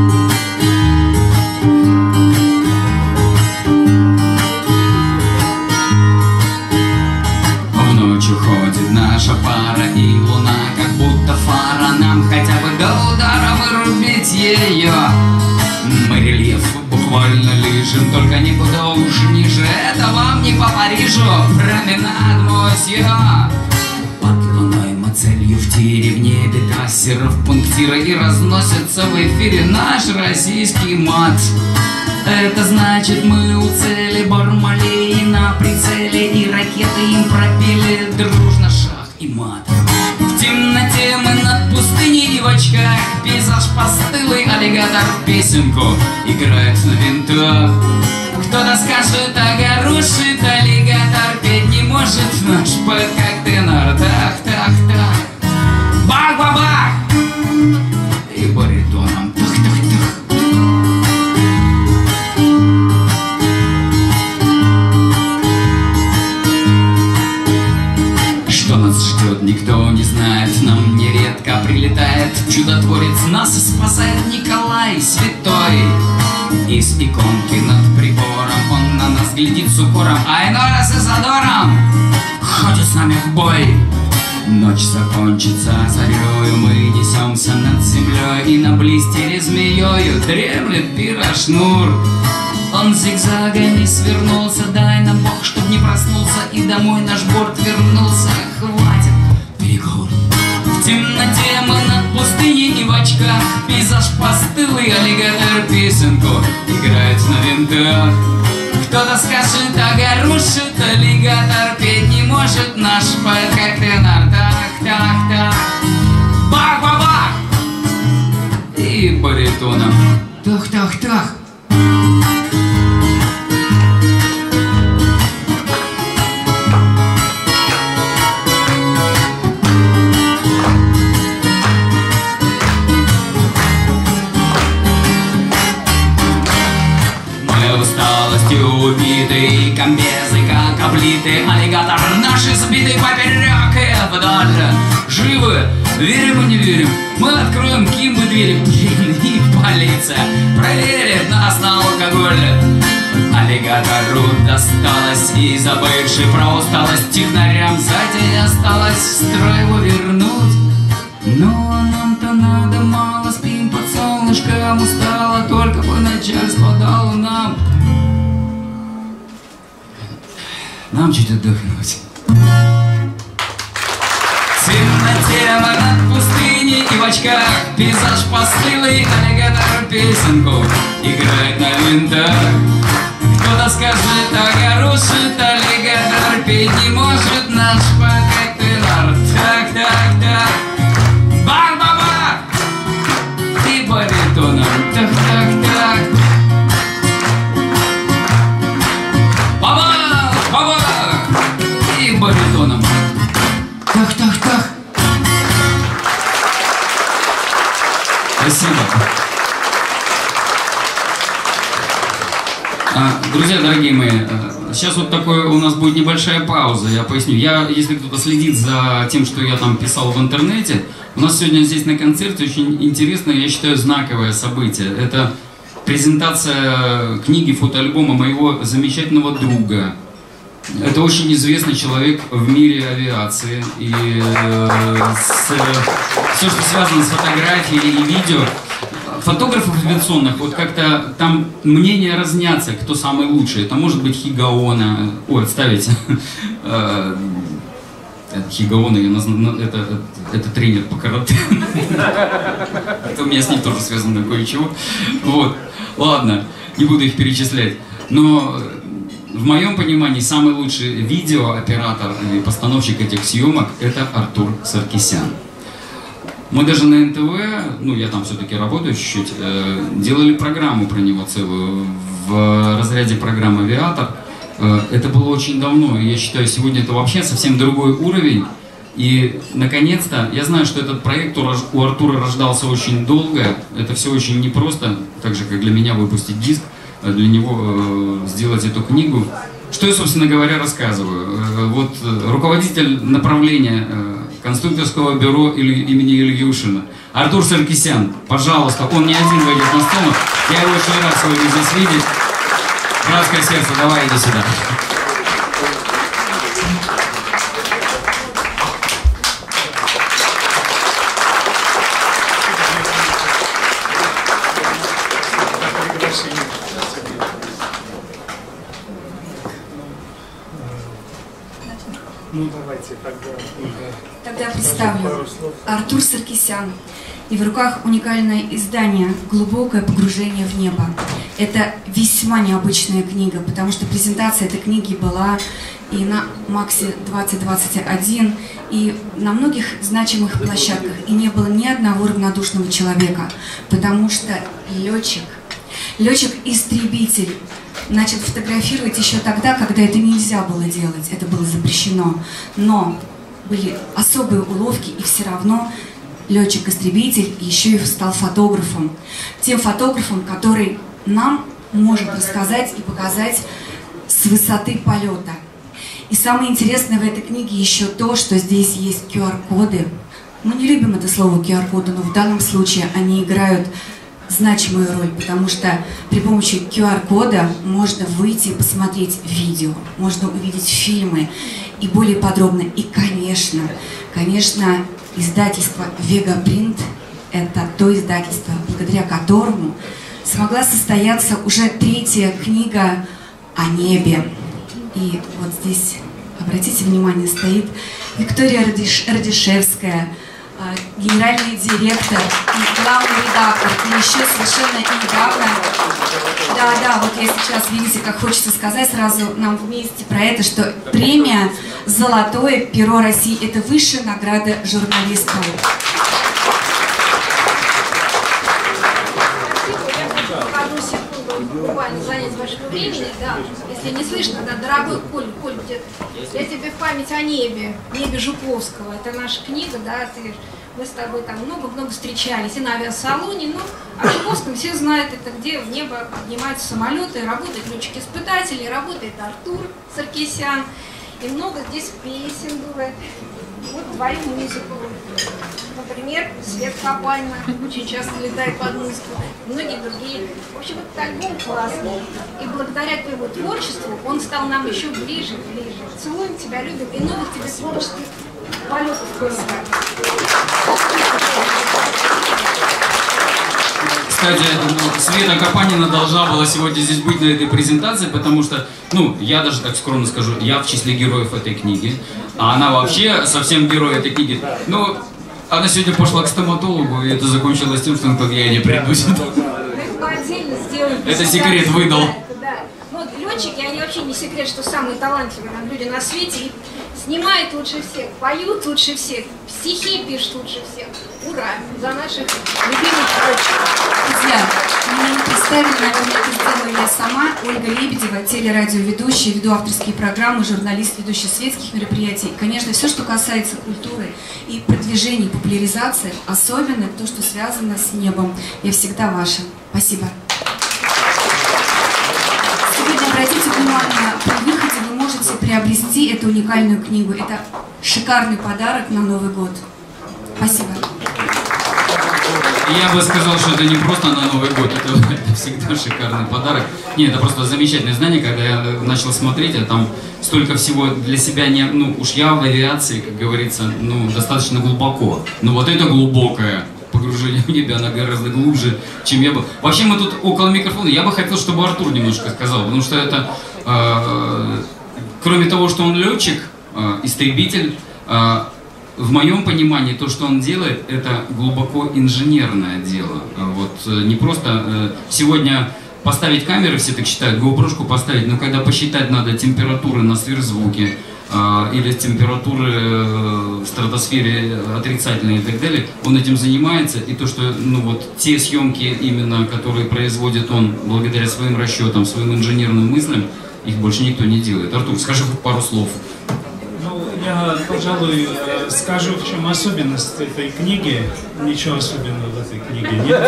В ночь уходит наша пара, и луна как будто фара. Нам хотя бы до удара вырубить ее. Мы рельеф буквально лежим, только никуда уж ниже. Это вам не по Парижу, променад мосье. Под луной мы целью в тире, в небе трассеров пунктиры. И разносится в эфире наш российский мат. Это значит, мы у цели, Бармалеи на прицеле. И ракеты им пропили дружно шах и мат. В темноте мы над пустыней и в очках. Пейзаж постылый, аллигатор песенку играет на винтах. Кто-то скажет, огорошит, аллигатор петь не может. Наш поэт как тенор. Тах-тах-тах, бах-бах-бах. И баритоном тах-тах-тах. Что нас ждет, никто не знает. Нам нередко прилетает чудотворец. Нас спасает Николай Святой. Из иконки над прибором он на нас глядит с укором, а иной раз и задором ходит с нами в бой. Ночь закончится зарею, мы несемся над землей. И на блистере змеёю дремлет пирошнур. Он зигзагами свернулся, дай нам Бог, чтоб не проснулся. И домой наш борт вернулся. Хватит переговор. В темноте мы над пустыней и в очках. Пейзаж постылый, аллигатор песенку играет на винтах. Кто-то скажет, огорошит, аллигатор петь не может. Наш поэт как тенор. Тах-тах-тах, бах-бах-бах. И баритоном тах-тах-тах. Убитые комбезы, как облитый аллигатор. Наши сбиты поперек и вдаль. Живы, верим и не верим. Мы откроем кимбы двери. И полиция проверит нас на алкоголь. Аллигатору досталось, и забывший про усталость технарям затея осталось в строй его вернуть. Но нам-то надо мало, спим под солнышком. Устало, только бы начальство дало нам Нам чуть отдохнуть. В темноте мы над пустыней и в очках. Пейзаж постылый, аллигатор песенку играет на винтах. Кто-то скажет, огорошит, аллигатор петь не может. Наш поэт как тенор. Так-так-так, бах-бах-бах. И баритоном так-так-так. И баритоном тах-тах-тах. Спасибо. А, друзья, дорогие мои, сейчас вот такое у нас будет небольшая пауза, я поясню. Я, если кто-то следит за тем, что я там писал в интернете, у нас сегодня здесь на концерте очень интересное, я считаю, знаковое событие. Это презентация книги, фотоальбома моего замечательного друга. Это очень известный человек в мире авиации. И э, с, все, что связано с фотографией и видео. Фотографов авиационных, вот как-то там мнения разнятся, кто самый лучший. Это может быть Хигаона. Ой, отставите. Хигаона, это, это тренер по карате. Это у меня с ним тоже связано кое-чего. Вот. Ладно, не буду их перечислять. Но в моем понимании самый лучший видеооператор и постановщик этих съемок — это Артур Саркисян. Мы даже на эн тэ вэ, ну я там все-таки работаю чуть-чуть, э, делали программу про него целую в разряде программы «Авиатор». Э, это было очень давно, и я считаю, сегодня это вообще совсем другой уровень. И, наконец-то, я знаю, что этот проект у Артура рождался очень долго, это все очень непросто, так же, как для меня выпустить диск, для него э, сделать эту книгу. Что я, собственно говоря, рассказываю. Э, вот э, руководитель направления э, конструкторского бюро или, имени Ильюшина, Артур Саркисян, пожалуйста, он не один выйдет на сцену, я его очень рад сегодня здесь видеть. Братское сердце, давай, иди сюда. Ну давайте тогда. Тогда представлю. Артур Саркисян. И в руках уникальное издание «Глубокое погружение в небо». Это весьма необычная книга, потому что презентация этой книги была и на Максе двадцать двадцать один, и на многих значимых площадках. И не было ни одного равнодушного человека, потому что летчик, летчик-истребитель начал фотографировать еще тогда, когда это нельзя было делать, это было запрещено. Но были особые уловки, и все равно летчик-истребитель еще и стал фотографом. Тем фотографом, который нам может рассказать и показать с высоты полета. И самое интересное в этой книге еще то, что здесь есть ку ар-коды. Мы не любим это слово ку ар-коды, но в данном случае они играют значимую роль, потому что при помощи ку ар-кода можно выйти и посмотреть видео, можно увидеть фильмы и более подробно. И, конечно, конечно, издательство Вегапринт – это то издательство, благодаря которому смогла состояться уже третья книга о небе. И вот здесь, обратите внимание, стоит Виктория Радиш... Радишевская, генеральный директор и главный редактор. И еще совершенно недавно, да, да, вот я сейчас, видите, как хочется сказать сразу нам вместе про это, что премия «Золотое перо России» – это высшая награда журналиста. Одну секунду, буквально занять вашего времени, да, если не слышно, да, дорогой Коль, Коль, где я тебе в память о небе, небе Жуковского, это наша книга, да, ты, мы с тобой там много-много встречались, и на авиасалоне, ну, о Жуковском все знают, это где в небо поднимаются самолеты, работают летчики-испытатели, работает Артур Саркисян, и много здесь песен бывает. Вот твою музыку. Например, Свет Копальна очень часто летает под музыку. Многие другие. В общем, этот альбом классный. И благодаря твоему творчеству он стал нам еще ближе и ближе. Целуем тебя, любим. И новых тебе творческих полетов в космос. Кстати, Света Копанина должна была сегодня здесь быть на этой презентации, потому что, ну, я даже так скромно скажу, я в числе героев этой книги, а она вообще совсем герой этой книги. Ну, она сегодня пошла к стоматологу, и это закончилось тем, что я не приду сюда. Это секрет выдал. Да. Ну, вот летчики, они вообще не секрет, что самые талантливые люди на свете. Их снимают лучше всех, поют лучше всех, стихи пишут лучше всех. Ура! За наших любимых летчиков. Друзья, меня не представили, наверное, это сделала я сама, Ольга Лебедева, телерадиоведущая, веду авторские программы, журналист, ведущий светских мероприятий. И, конечно, все, что касается культуры и продвижения, и популяризации, особенно то, что связано с небом. Я всегда ваша. Спасибо. Сегодня, обратите внимание, при выходе вы можете приобрести эту уникальную книгу. Это шикарный подарок на Новый год. Спасибо. Я бы сказал, что это не просто на Новый год, это, это всегда шикарный подарок. Нет, это просто замечательное знание, когда я начал смотреть, а там столько всего для себя, не, ну уж я в авиации, как говорится, ну достаточно глубоко. Но вот это глубокое погружение в небо, оно гораздо глубже, чем я бы. Вообще мы тут около микрофона, я бы хотел, чтобы Артур немножко сказал, потому что это, э, кроме того, что он летчик, э, истребитель, э, в моем понимании, то, что он делает, это глубоко инженерное дело. Вот не просто сегодня поставить камеры, все так считают, гоупрошку поставить, но когда посчитать надо температуры на сверхзвуке, а, или температуры в стратосфере отрицательные и так далее, он этим занимается, и то, что ну, вот, те съемки, именно, которые производит он благодаря своим расчетам, своим инженерным мыслям, их больше никто не делает. Артур, скажи хоть пару слов. Ну, я, пожалуй, скажу, в чем особенность этой книги. Ничего особенного в этой книге нет.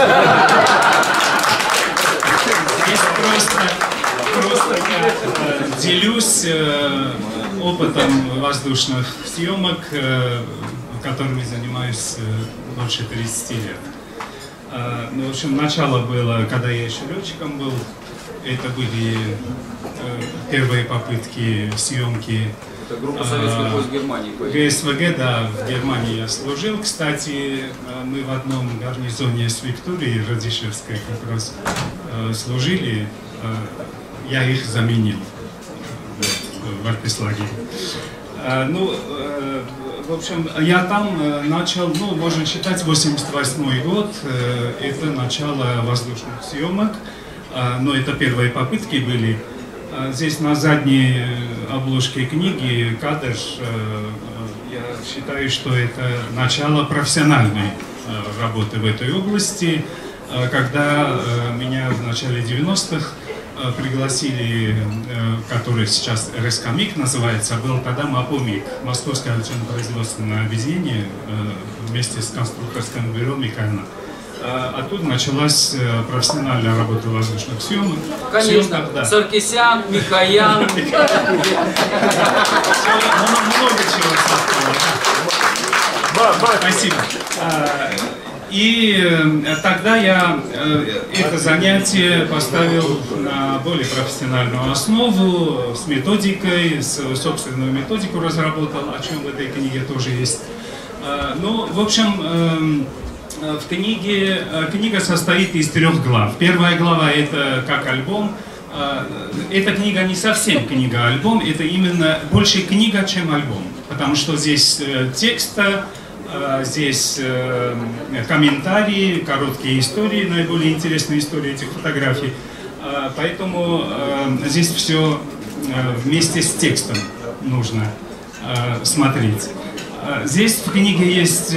Здесь просто, просто я делюсь опытом воздушных съемок, которыми занимаюсь больше тридцати лет. Ну, в общем, начало было, когда я еще летчиком был. Это были первые попытки съемки. Это группа советских войск Германии. ГСВГ, да, в Германии я служил. Кстати, мы в одном гарнизоне с Викторией Радишевской как раз служили. Я их заменил в артислагере. Ну, в общем, я там начал, ну, можно считать, восемьдесят восьмой год. Это начало воздушных съемок. Но это первые попытки были. Здесь на задней обложке книги кадр, я считаю, что это начало профессиональной работы в этой области, когда меня в начале девяностых пригласили, который сейчас РСК-МИГ называется, был тогда МАПО-МИГ, Московское авиационно-производственное объединение, вместе с конструкторским бюро Микана. Оттуда началась профессиональная работа воздушных съемок. Конечно, съемках, да. Саркисян, Микоян. Много чего совпало. Спасибо. И тогда я это занятие поставил на более профессиональную основу, с методикой, с собственную методику разработал, о чем в этой книге тоже есть. Ну, в общем, в книге, книга состоит из трех глав. Первая глава — это как альбом. Эта книга не совсем книга-альбом, это именно больше книга, чем альбом. Потому что здесь текста, здесь комментарии, короткие истории, наиболее интересные истории этих фотографий. Поэтому здесь все вместе с текстом нужно смотреть. Здесь в книге есть...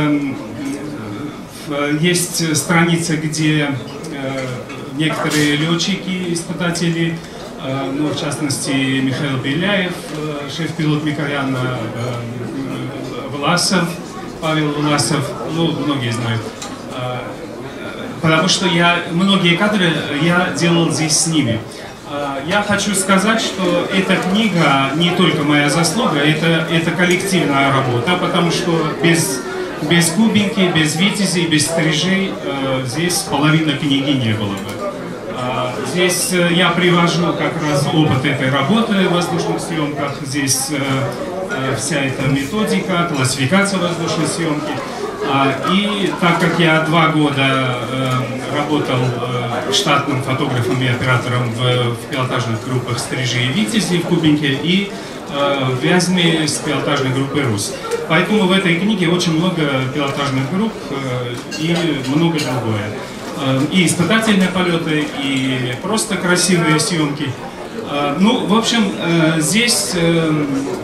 Есть страница, где э, некоторые летчики, испытатели, э, ну, в частности, Михаил Беляев, э, шеф-пилот Микояна, э, Власов, Павел Власов, ну, многие знают. Э, потому что я, многие кадры я делал здесь с ними. Э, я хочу сказать, что эта книга не только моя заслуга, это, это коллективная работа, потому что без... Без Кубинки, без Витязей, без стрижей э, здесь половины книги не было бы. Э, здесь э, я привожу как раз опыт этой работы в воздушных съемках. Здесь э, э, вся эта методика, классификация воздушной съемки. Э, и так как я два года э, работал э, штатным фотографом и оператором в, в пилотажных группах «Стрижи» и «Витязи» в Кубинке и э, в Вязьме с пилотажной группой «Рус». Поэтому в этой книге очень много пилотажных групп э, и много другое. Э, и испытательные полеты, и просто красивые съемки. Э, ну, в общем, э, здесь э,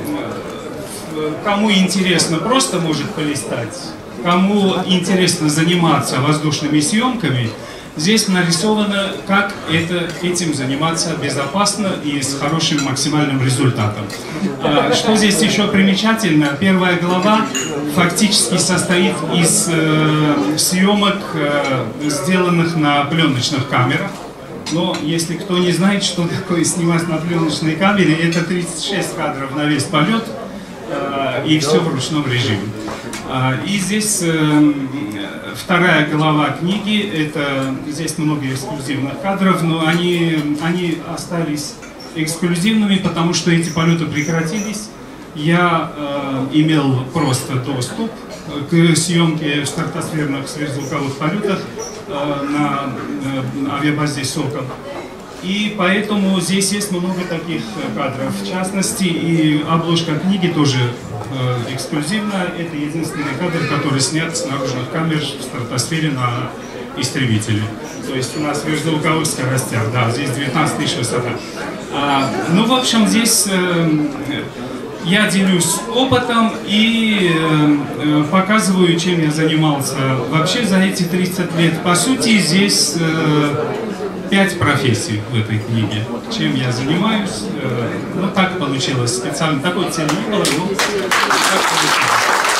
кому интересно, просто может полистать. Кому интересно заниматься воздушными съемками, здесь нарисовано, как это, этим заниматься безопасно и с хорошим максимальным результатом. Что здесь еще примечательно, первая глава фактически состоит из э, съемок, э, сделанных на пленочных камерах. Но если кто не знает, что такое снимать на пленочной камере, это тридцать шесть кадров на весь полет, э, и все в ручном режиме. И здесь э, вторая глава книги, это здесь много эксклюзивных кадров, но они, они остались эксклюзивными, потому что эти полеты прекратились. Я э, имел просто доступ к съемке в стратосферных сверхзвуковых полетах э, на э, авиабазе «Сокол». И поэтому здесь есть много таких кадров. В частности, и обложка книги тоже э, эксклюзивная. Это единственный кадр, который снят с наружных камер в стратосфере на истребителе. То есть у нас в сверхзвуковых скоростях, да, здесь девятнадцать тысяч высота. А, ну, в общем, здесь э, я делюсь опытом и э, показываю, чем я занимался вообще за эти тридцать лет. По сути, здесь э, пять профессий в этой книге. Чем я занимаюсь, э, ну так получилось. Специально такой цели не было, но так получилось.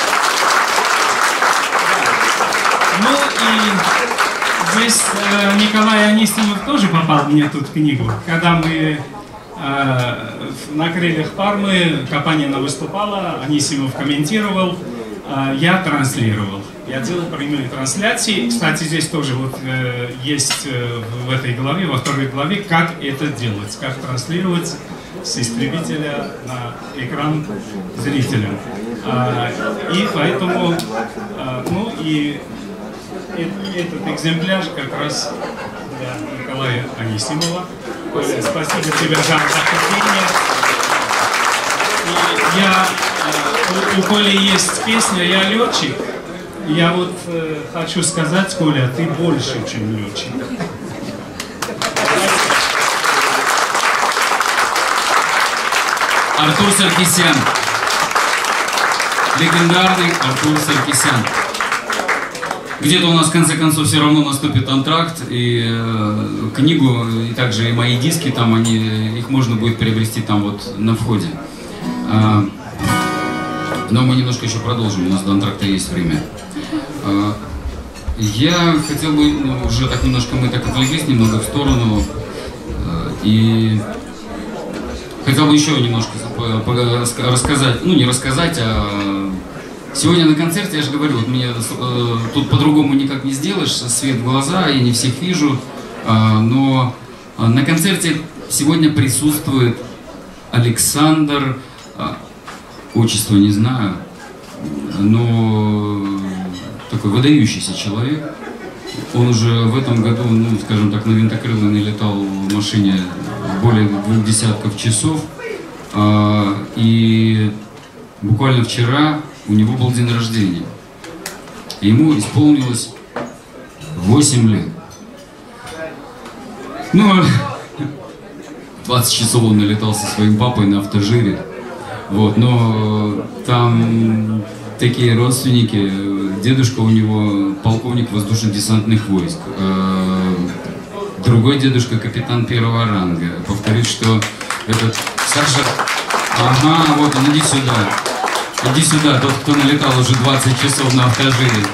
Ну и здесь э, Николай Анисимов тоже попал мне тут в книгу. Когда мы э, на крыльях Пармы, Капанина выступала, Анисимов комментировал, э, я транслировал. Я делал прямые трансляции. Кстати, здесь тоже вот э, есть э, в этой главе, во второй главе, как это делать, как транслировать с истребителя на экран зрителям. А, и поэтому, а, ну и этот экземпляр как раз для Николая Анисимова. Коля, спасибо тебе за терпение. И я, у, у Коли есть песня «Я летчик». Я вот э, хочу сказать, Коля, ты больше, чем летчик. Артур Саркисян. Легендарный Артур Саркисян. Где-то у нас в конце концов все равно наступит антракт, и э, книгу, и также и мои диски, там они, их можно будет приобрести там вот на входе. А, но мы немножко еще продолжим, у нас до антракта есть время. А, я хотел бы, ну, уже так немножко, мы так отвлеклись немного в сторону, а, и хотел бы еще немножко рассказать, ну не рассказать, а сегодня на концерте, я же говорю, вот мне э, тут по-другому никак не сделаешь, свет в глаза, я не всех вижу, э, но э, на концерте сегодня присутствует Александр, э, отчество не знаю, но такой выдающийся человек. Он уже в этом году, ну, скажем так, на винтокрылой летал в машине более двух десятков часов, э, и буквально вчера у него был день рождения. Ему исполнилось восемь лет. Ну, двадцать часов он налетал со своим папой на автожире. Вот, но там такие родственники. Дедушка у него полковник воздушно-десантных войск. Другой дедушка капитан первого ранга. Повторюсь, что этот Саша... Ага, вот он, иди сюда. Иди сюда, тот, кто налетал уже двадцать часов на автожире.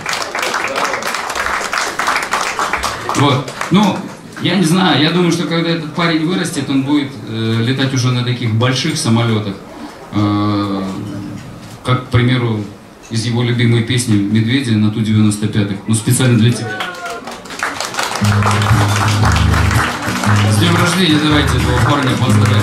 Вот. Ну, я не знаю, я думаю, что когда этот парень вырастет, он будет э, летать уже на таких больших самолетах. Э, как, к примеру, из его любимой песни «Медведи» на Ту девяносто пятых. Ну, специально для тебя. С днем рождения давайте этого парня поздравим.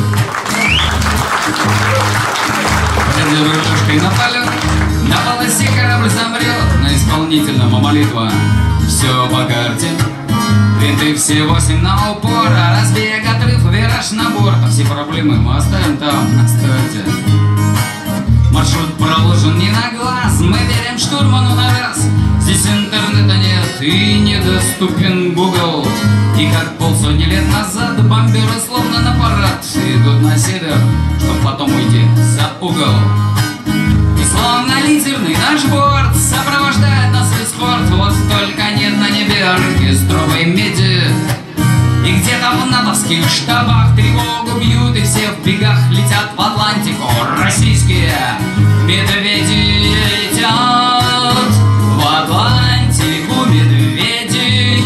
И на полет, на полосе корабль замрет, на исполнительном молитва, все по карте. Винты все восемь на упор, а разбег, отрыв, вираж на борт. А все проблемы мы оставим там, на старте. Маршрут проложен не на глаз, мы верим штурману на раз. Здесь интернета нет и недоступен Google. И как полсотни лет назад бомберы словно на парад идут на север, чтоб потом уйти за угол. И словно лидерный наш борт сопровождает нас эскорт. Вот только нет на небе оркестровой меди. И где-то в натовских штабах тревогу бьют, и все в бегах летят в Атлантику. Российские медведи летят в Атлантику, медведи.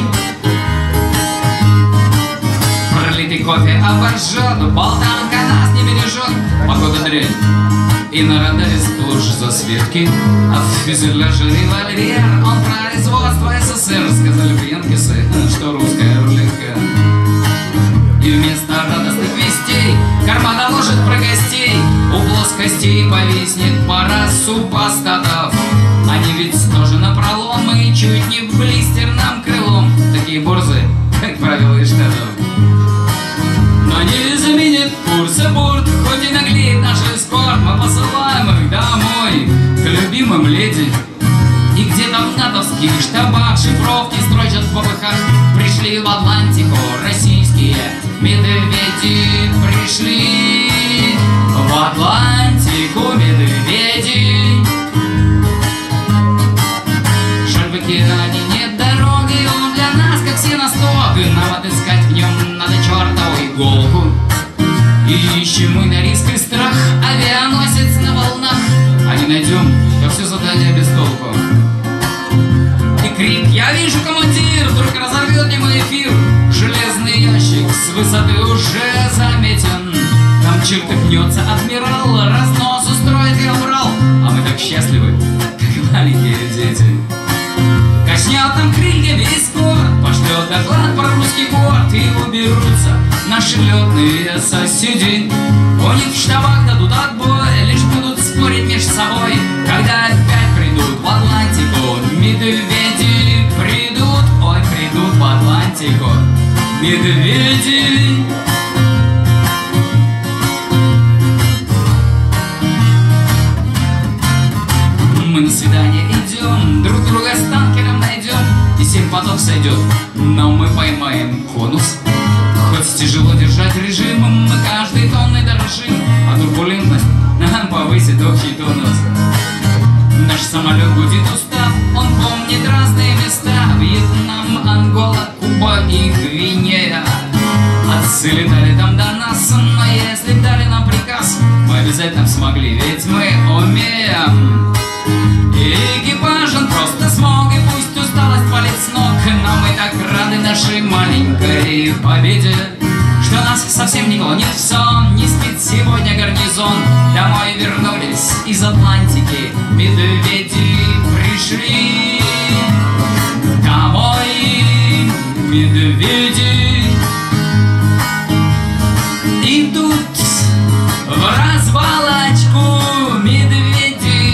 Пролитый кофе обожжет, болтанка нас не бережет. Погода дрянь, и на радаре сплошь засветки. А в фюзеляже револьвер, он производство СССР. Сказали в Янкисы, что русская рулетка. И вместо радостных вестей карма доложит про гостей. У плоскостей повиснет пара супостатов. Они ведь тоже напролом и чуть не блистерным крылом. Такие борзы, как правило, из штатов. Но не заменит курс аборт, хоть и наглеет наш эскорт. Мы посылаем их домой к любимым леди. И где-то в натовских штабах шифровки строчат в ПВХ. Пришли в Атлантику российские медведи. Пришли в Атлантику медведи. Жаль, в океане нет дороги, он для нас как сеносток, и нам отыскать в нем надо чертову иголку. И ищем мы на риск и страх авианосец на волнах, а не найдем, то все задание без толку. И крик «Я вижу, командир!» вдруг разорвет немой эфир. Железный ящик с высоты уже заметен. Там чертыхнется адмирал, разнос устроит и обрал. А мы так счастливы, как маленькие дети. Качнет там крыльями весь город, пошлет доклад про русский город, и уберутся наши летные соседи. У них в штабах дадут отбой, лишь будут спорить между собой, когда опять придут в Атлантику медведи. Придут, ой, придут в Атлантику медведи. Мы на свидание идем, друг друга сталкером найдем, и семь потов сойдет, но мы поймаем конус. Хоть тяжело держать режим, мы каждой тонной дорожим, а турбулентность нам повысит общий тонус. Наш самолет гудит устав, он помнит разные места: Вьетнам, Ангола, Куба и Гвинея. Отцы летали там до нас, но если б дали нам приказ, мы обязательно смогли, ведь мы умеем. И экипажем просто смог, и пусть усталость палит с ног, но мы так рады нашей маленькой победе, что нас совсем не клонит в сон. Не спит сегодня гарнизон, домой вернулись из Атлантики медведи. Пришли домой медведи. Идут в развалочку медведи.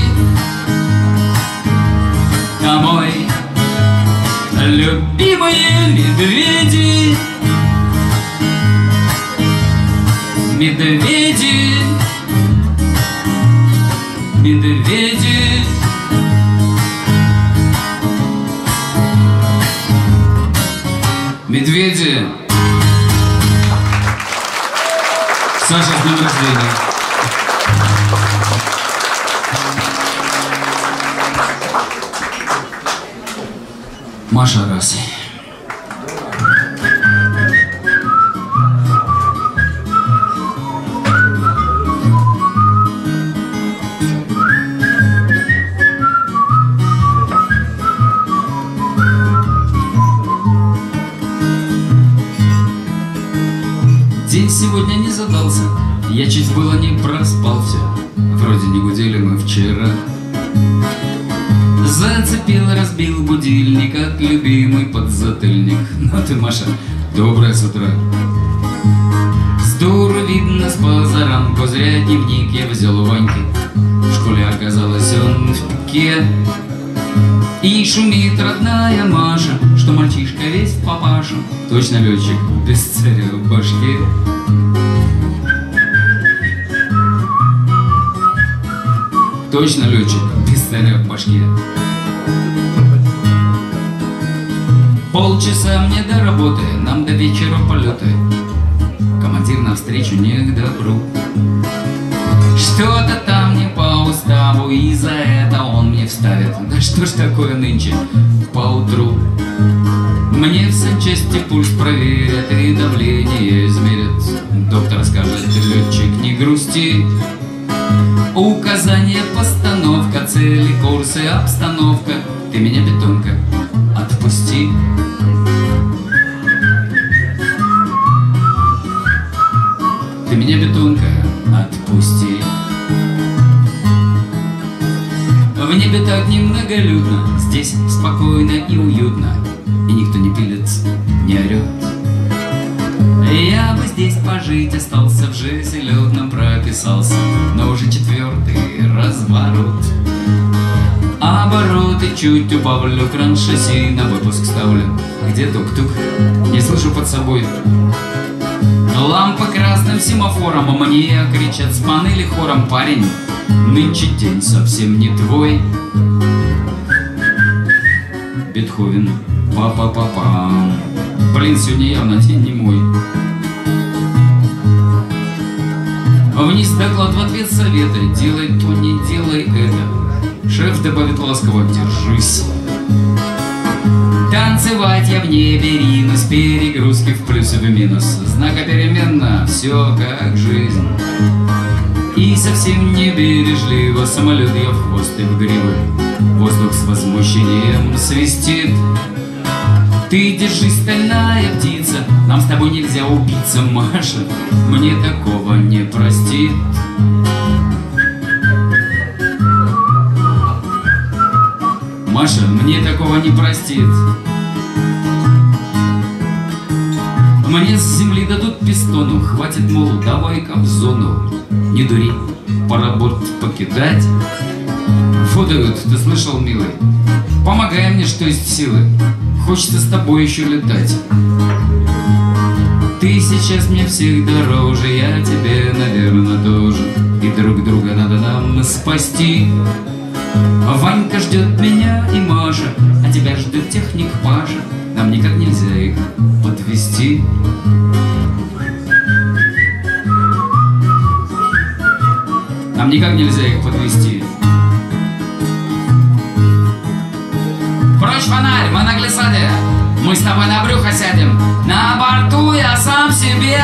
Домой, любимые медведи. Медведи, медведи. Медведи. Саша, с днем рождения. Маша раз. День сегодня не задался, я чуть было не проспал все. Вроде не гудели мы вчера. Зацепил, разбил будильник от любимый подзатыльник. Но ты, Маша, добрая с утра. Здорово видно с позаранку, зря дневник я взял у Ваньки. В школе оказалось он в пике. И шумит родная Маша, что мальчишка весь в папашу. Точно летчик, без царя в башке. Точно летчик, без царя в башке. Полчаса мне до работы, нам до вечера полеты. Командир навстречу не к добру. Что-то там не по уставу, и за это он мне вставит. Да что ж такое нынче поутру? Мне в санчасти пульс проверят и давление измерят. Доктор скажет: летчик, не грусти. Указание, постановка, цели, курсы, обстановка. Ты меня, бетонка, отпусти. Ты меня, бетонка, отпусти. В небе так немноголюдно, здесь спокойно и уютно, и никто не пилит, не орет. Я бы здесь пожить остался, в жизни летном прописался, но уже четвертый разворот. Обороты чуть убавлю, кран шасси на выпуск ставлю. Где тук-тук? Не слышу под собой. Лампа красным семафором, а мне кричат с панели хором: парень, нынче день совсем не твой. Бетховен, па-па-па-па. Блин, сегодня явно день не мой. Вниз доклад в ответ советы. Делай то, не делай это. Шеф добавит ласково: держись. Танцевать я в небе ринусь, перегрузки в плюс и в минус. Знакопеременно, все как жизнь. И совсем не бережливо самолет я в хвост и в гриву. Воздух с возмущением свистит. Ты держись, стальная птица, нам с тобой нельзя убиться, Маша, мне такого не простит. Маша мне такого не простит. Мне с земли дадут пистону, хватит, мол, давай-ка в зону. Не дури, пора борт покидать. Фу дают, ты слышал, милый? Помогай мне, что есть силы. Хочется с тобой еще летать. Ты сейчас мне всех дороже, я тебе, наверное, тоже. И друг друга надо нам спасти. Ванька ждет меня и Маша, а тебя ждет техник Паша. Нам никак нельзя их подвести. Нам никак нельзя их подвести. Прочь фонарь, мы на глиссаде. Мы с тобой на брюхо сядем. На борту я сам себе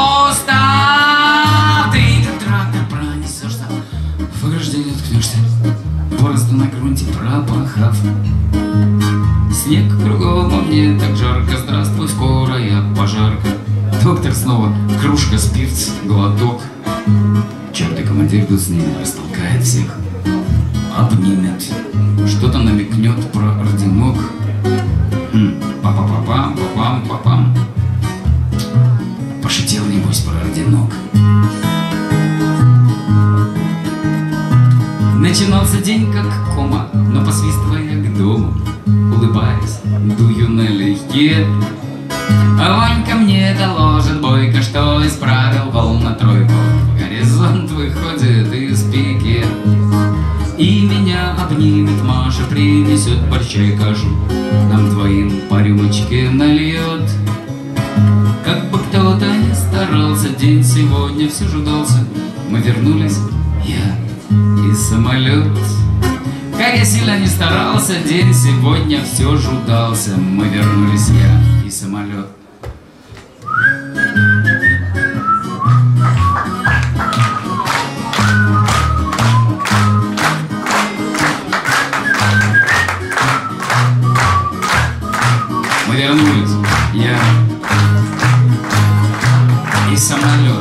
устав. Ты как трактор пронесешься, в ограждение ткнешься, борозду на грунте пропахав. Снег кругом, а мне так жарко. Здравствуй, скорая пожарка. Доктор снова, кружка, спирт, глоток. Черт и командир тут с ними растолкает всех, обнимет, что-то намекнет про орденок. Хм, па-па-па-пам, па-пам, па-пам. Пошутил, небось, про орденок. Начинался день как кома, но посвистывая к дому, улыбаясь, дую налегке. А Ванька мне доложит бойко, что исправил волна-тройку. Горизонт выходит из пике. И меня обнимет Маша, принесет борща и кашу, нам двоим по рюмочке нальет. Как бы кто-то ни старался, день сегодня все же удался. Мы вернулись, я и самолет. Как я сильно не старался, день сегодня все же удался. Мы вернулись, я и самолет. Мы вернулись, я и самолет.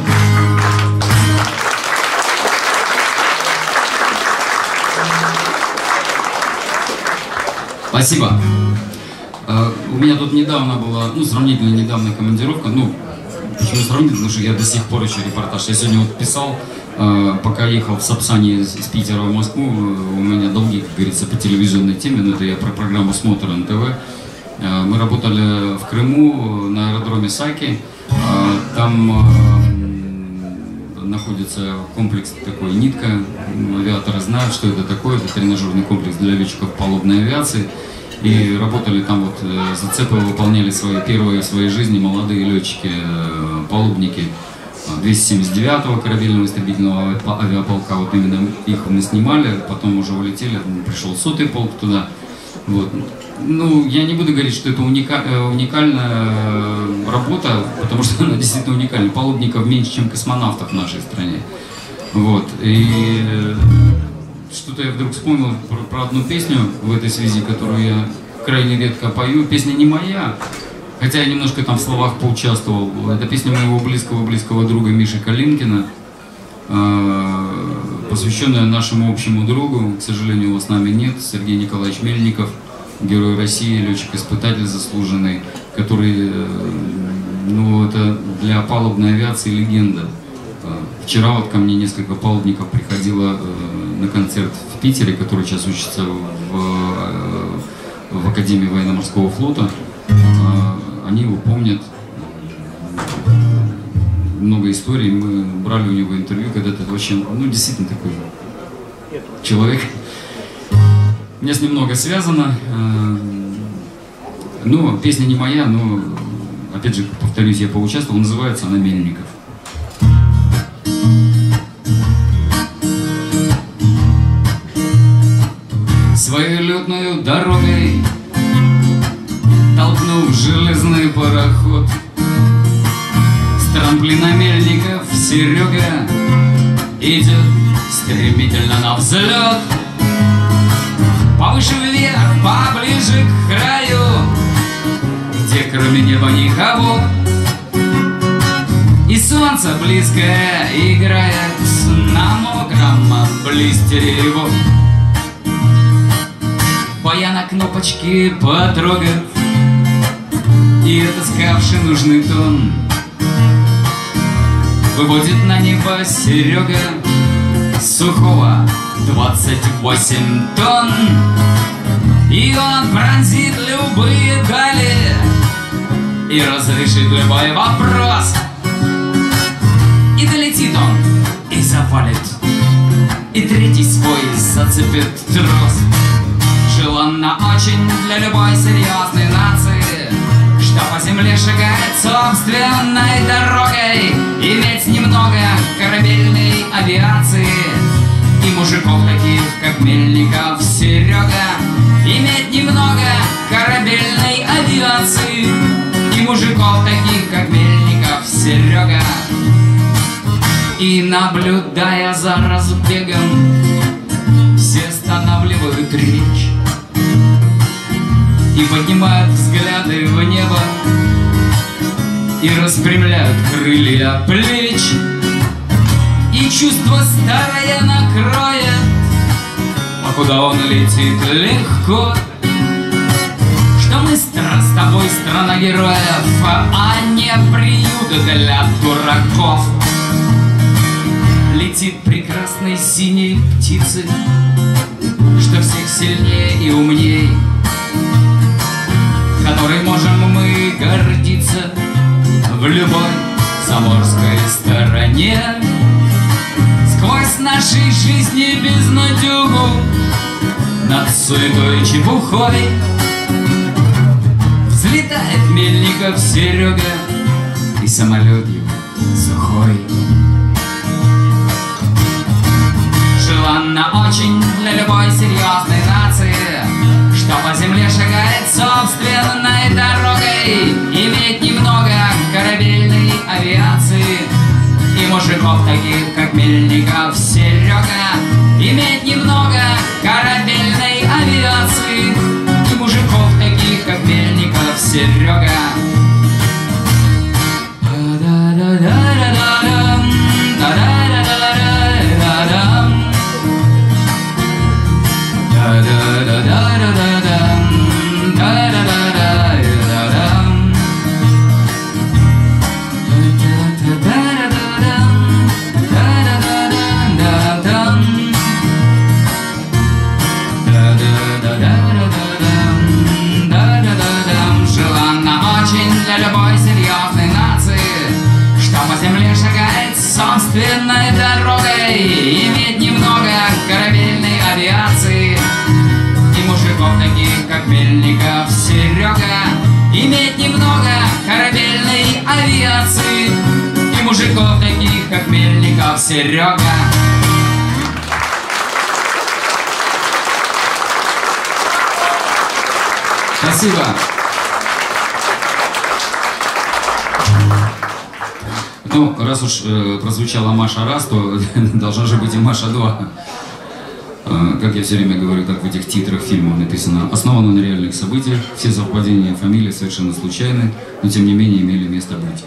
Спасибо. Uh, у меня тут недавно была, ну, сравнительно недавняя командировка. Ну, почему сравнительно? Потому что я до сих пор еще репортаж. Я сегодня вот писал, uh, пока ехал в Сапсане из, из Питера в Москву, uh, у меня долги, как говорится, по телевизионной теме, но это я про программу «Смотр эн тэ вэ». Uh, мы работали в Крыму на аэродроме Саки. Uh, там uh, находится комплекс такой «Нитка». Авиаторы знают, что это такое. Это тренажерный комплекс для летчиков палубной авиации. И работали там, вот, зацепы выполняли свои первые в своей жизни молодые летчики, палубники двести семьдесят девятого корабельного истребительного авиаполка. Вот именно их мы снимали, потом уже улетели, пришел сотый полк туда. Вот. Ну, я не буду говорить, что это уника... уникальная работа, потому что она действительно уникальна. Палубников меньше, чем космонавтов в нашей стране. Вот. И что-то я вдруг вспомнил про, про одну песню в этой связи, которую я крайне редко пою. Песня не моя, хотя я немножко там в словах поучаствовал. Это песня моего близкого-близкого друга Миши Калинкина, посвященная нашему общему другу. К сожалению, его с нами нет. Сергей Николаевич Мельников, герой России, летчик-испытатель заслуженный, который, ну, это для палубной авиации легенда. Вчера вот ко мне несколько палубников приходило э, на концерт в Питере, который сейчас учится в, э, в Академии военно-морского флота. Э, они его помнят. Много историй. Мы брали у него интервью, когда это вообще, ну, действительно такой человек. У меня с ним много связано. Э, ну, песня не моя, но, опять же, повторюсь, я поучаствовал. Называется она «Мельников». шахматной дорогой, толкнув железный пароход. С трамплина Мельников Серега идет стремительно на взлет. Повыше вверх, поближе к краю, где кроме неба никого, и солнце близкое играет на мокром блистере его. Баяна кнопочки потрогав и отыскавший нужный тон, выводит на небо Серега сухого двадцать восемь тонн. И он пронзит любые дали и разрешит любой вопрос. И долетит он, и завалит, и третий свой зацепит трос. Желанно очень для любой серьезной нации, что по земле шагает собственной дорогой, иметь немного корабельной авиации и мужиков таких, как Мельников Серега. Иметь немного корабельной авиации и мужиков таких, как Мельников Серега. И наблюдая за разбегом, все останавливают речь и поднимают взгляды в небо и распрямляют крылья плеч. И чувство старое накроет, а куда он летит легко, что мы с тобой страна героев, а не приют для дураков. Летит прекрасной синей птицей, что всех сильнее и умней, которой можем мы гордиться в любой заморской стороне. Сквозь нашей жизни безнадегу, над суетой и чепухой, взлетает Мельников Серега, и самолет его сухой. Желанно очень для любой серьезной нации, что по земле шагает собственной дорогой, иметь немного корабельной авиации и мужиков таких, как Мельников Серега. Иметь немного корабельной авиации и мужиков таких, как Мельников Серега. Собственной дорогой, иметь немного корабельной авиации и мужиков таких, как Мельников Серега. Иметь немного корабельной авиации и мужиков таких, как Мельников Серега. Спасибо. Ну, раз уж э, прозвучала Маша раз, то должна же быть и Маша два. Э, как я все время говорю, так в этих титрах фильмов написано: основано на реальных событиях, все совпадения фамилии совершенно случайны, но тем не менее имели место быть.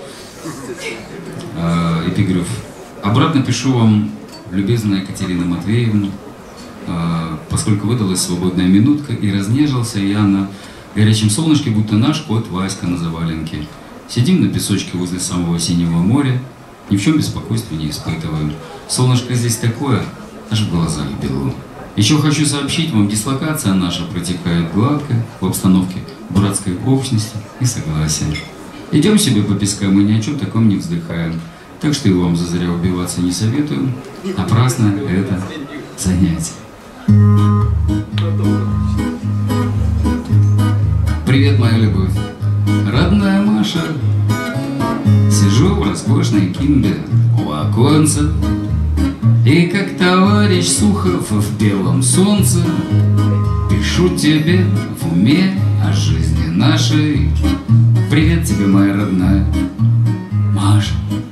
Э, эпиграф. Обратно пишу вам, любезная Екатерина Матвеевна, э, поскольку выдалась свободная минутка, и разнежился я на горячем солнышке, будто наш кот Васька на заваленке. Сидим на песочке возле самого синего моря, ни в чем беспокойства не испытываем. Солнышко здесь такое, аж в глазах бело. Еще хочу сообщить вам, дислокация наша протекает гладко, в обстановке братской общности и согласия. Идем себе по пескам и ни о чем таком не вздыхаем. Так что и вам зазря убиваться не советую. Напрасно это занятие. Привет, моя любовь. Родная Маша, сижу в роскошной кимбе у оконца, и как товарищ Сухов в белом солнце Пишу тебе в уме о жизни нашей. Привет тебе, моя родная Маша.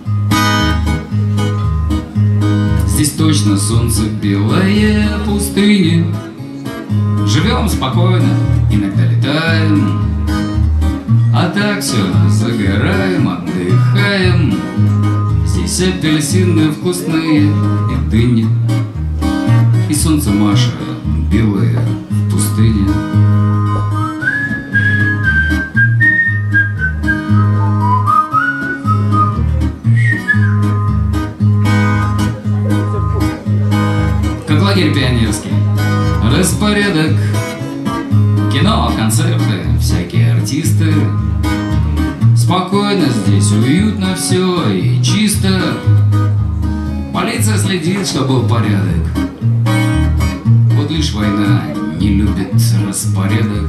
Здесь точно солнце белое пустыни. Живем спокойно, иногда летаем, а так все загораем, отдыхаем. Здесь апельсины вкусные и дыни, и солнце, Маша, белое в пустыне. Как лагерь пионерский, распорядок, кино, концерты, всякие артисты. Спокойно здесь, уютно все и чисто. Полиция следит, чтобы был порядок. Вот лишь война не любит распорядок.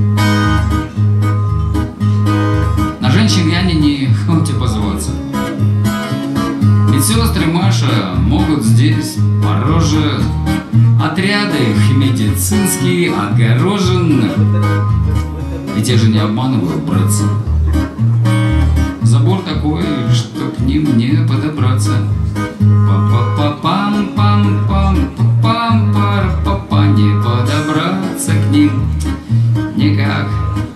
На женщин я не не хоть и позваться. Медсестры, Маша, могут здесь пороже. Отряды их медицинские огорожены. И те же не обманывают, братцы. Забор такой, что к ним не подобраться. Па-па-па-пам-пам-пам-пам-пара-па-па. Не подобраться к ним никак.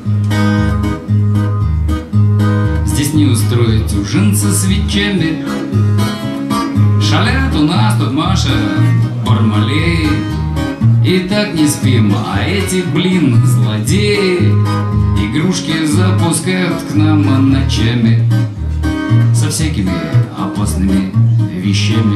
Здесь не устроить ужин со свечами. Шалят у нас тут, Маша, бармалеи. И так не спим, а эти, блин, злодеи игрушки запускают к нам ночами со всякими опасными вещами.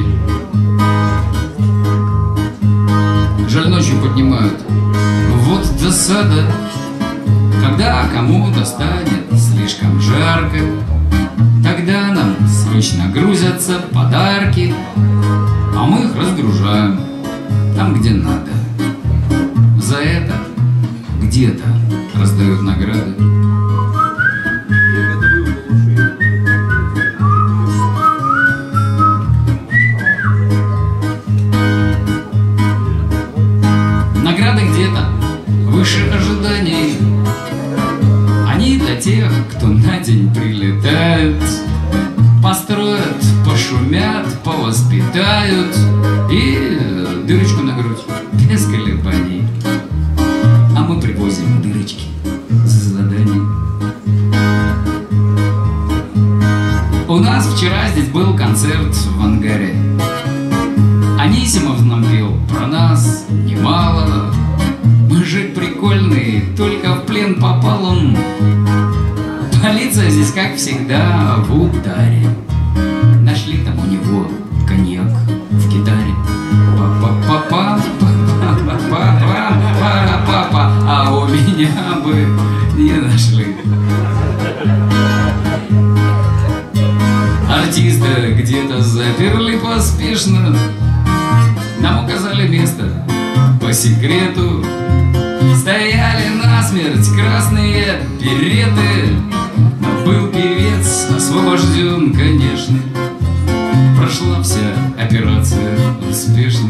Жаль, ночью поднимают. Вот досада, когда кому-то станет слишком жарко. Тогда нам срочно грузятся подарки, а мы их разгружаем там, где надо. За это где-то раздают награды. Награды где-то выше ожиданий. Они для тех, кто на день прилетают. Построят, пошумят, повоспитают и дырочку на грудь без колебаний. А мы привозим дырочки за задание. У нас вчера здесь был концерт в ангаре. Анисимов нам пел про нас немало. Мужик прикольный, только в плен попал он. Полиция здесь, как всегда, в ударе. Нашли там у него коньяк в гитаре. Па-па-па-па-па-па-па-па-па-па. А у меня бы не нашли. Артиста где-то заперли поспешно. Нам указали место по секрету. Стояли насмерть красные береты. Но был певец освобожден, конечно. Прошла вся операция успешно.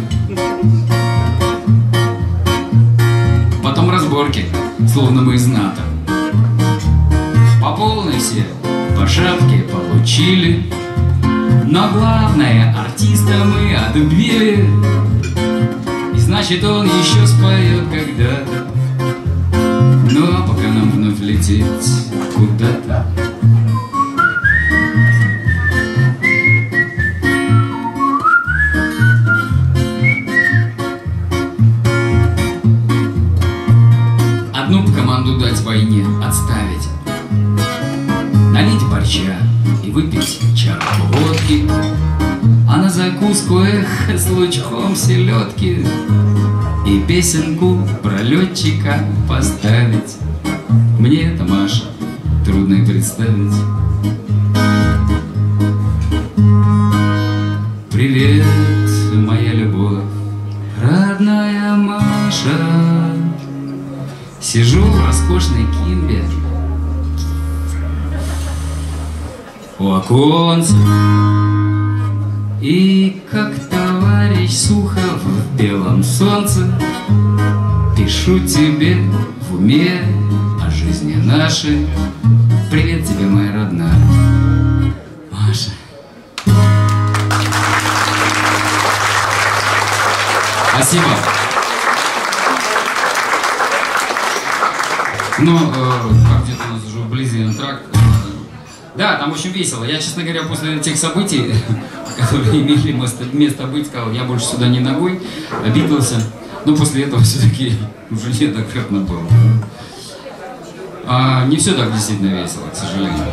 Потом разборки, словно мы из НАТО. По полной все по шапке получили. Но главное, артиста мы отбили. И значит, он еще споет когда-то. Ну а пока нам вновь лететь куда-то. Одну по команду дать войне отставить. Налить борща и выпить чарку водки. А на закуску, эх, с лучком селедки. И песенку про летчика поставить. Мне это, Маша, трудно и представить. Привет, моя любовь, родная Маша. Сижу в роскошной кимбе у оконца. И как товарищ Сухов в белом солнце Пишу тебе в уме о жизни нашей. Привет тебе, моя родная Маша. Спасибо. Ну, э, как где-то у нас уже вблизи антракт. Э, да, там очень весело. Я, честно говоря, после тех событий, которые имели место, место быть, сказал, я больше сюда не ногой, обиделся. Но после этого все-таки уже неоднократно было. А, не все так действительно весело, к сожалению.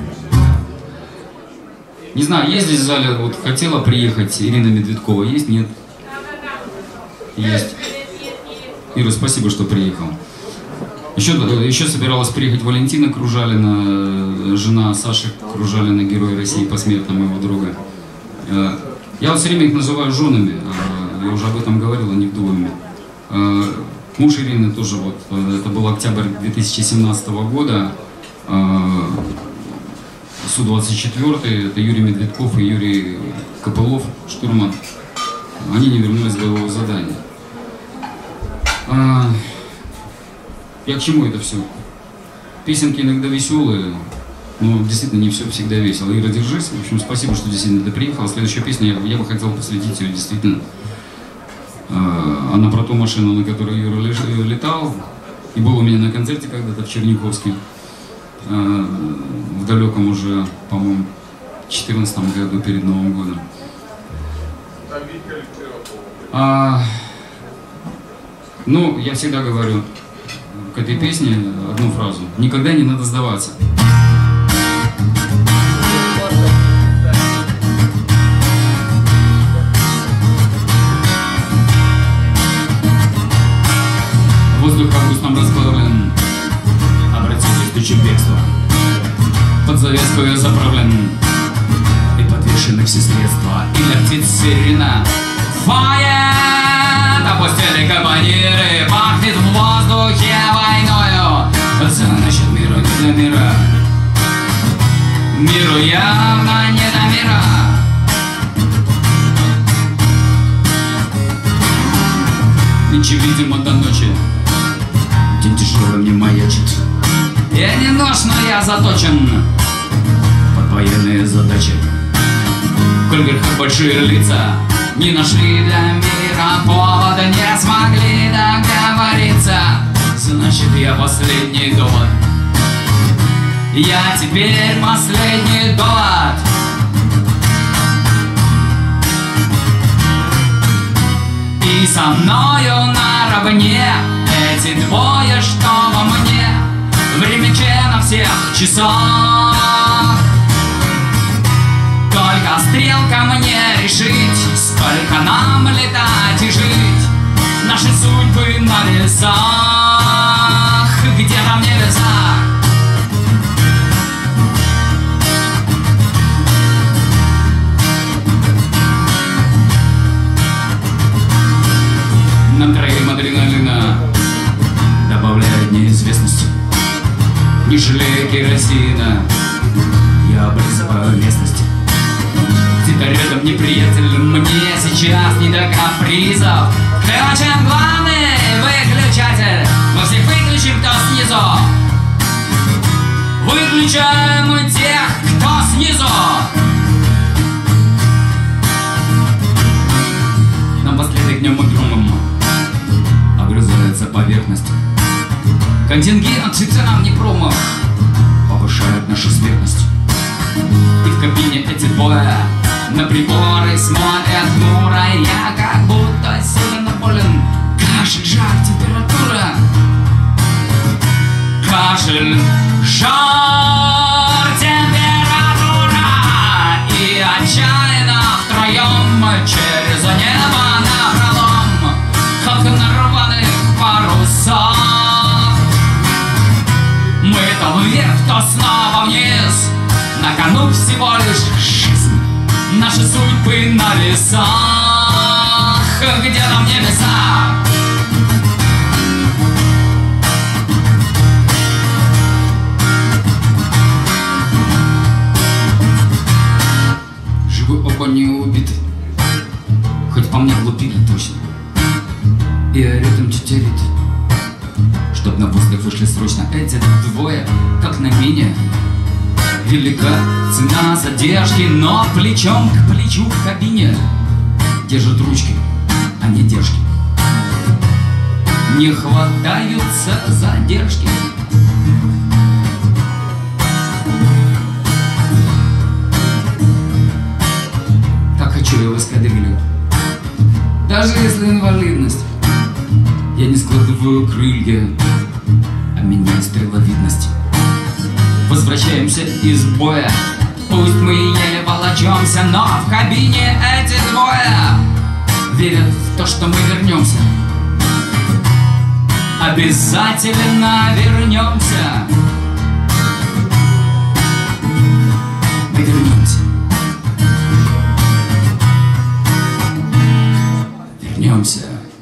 Не знаю, есть здесь в зале, вот хотела приехать Ирина Медведкова, есть, нет? Есть. Ира, спасибо, что приехал. Еще, еще собиралась приехать Валентина Кружалина, жена Саши Кружалина, героя России посмертно, моего друга. Я вот все время их называю женами, я уже об этом говорил, а не вдовами. Муж Ирины тоже, вот, это был октябрь две тысячи семнадцатого года, Су двадцать четыре, это Юрий Медведков и Юрий Копылов, штурман. Они не вернулись с боевого задания. А, я к чему это все? Песенки иногда веселые, но действительно не все всегда весело. Ира, держись. В общем, спасибо, что действительно ты приехала. Следующая песня, я, я бы хотел посвятить ее действительно. А, она про ту машину, на которой Юра летал. И был у меня на концерте когда-то в Черниковске. А, в далеком уже, по-моему, четырнадцатом году перед Новым годом. А, ну, я всегда говорю к этой песне одну фразу. Никогда не надо сдаваться. Воздух августом разбавлен, обратитесь в тучу бегства. Под завязку я заправлен, и подвешены все средства. И для птиц сирена фает, опустили кабаниры, пахнет в воздухе войною. Значит, миру не до мира, миру явно не до мира. Нынче, видимо, до ночи день тяжелый мне маячит. Я не нож, но я заточен под военные задачи. Коль в верхах большие лица не нашли для мира повода, не смогли договориться, значит, я последний довод. Я теперь последний довод. И со мною наравне эти двое, что во мне, времече на всех часах. Только стрелка мне решить, сколько нам летать и жить. Наши судьбы на весах, где-то в небесах. Нам троим адреналина добавляет неизвестность. Не жалея керосина, я обрезываю местность. Где-то рядом неприятель, мне сейчас не до капризов. Включим главный выключатель, мы всех выключим, кто снизу. Выключаем тех, кто снизу. Напоследок днем и громом огрызается поверхность. Контингент титан не промах повышает нашу смертность. И в кабине эти двое на приборы смотрят хмуро. Я как будто сильно болен. Кашель, жар, температура. Кашель, жар, температура. И отчаянно втроем через небо напролом, как на рваных парусах. Мы то вверх, то снова вниз. На кону всего лишь жизнь. Наши судьбы на весах, где-то в небесах. Живы оба не убиты, хоть по мне глупили точно. И орёт им тетерит чтоб на воздух вышли срочно эти двое, как на мине. Велика цена задержки, но плечом к плечу в кабине держат ручки, а не держки. Не хватаются задержки. Как хочу я в эскадрилью. Даже если инвалидность, я не складываю крылья, а меняю стреловидность. Возвращаемся из боя, пусть мы еле волочемся, но в кабине эти двое верят в то, что мы вернемся. Обязательно вернемся. Мы вернемся. Вернемся.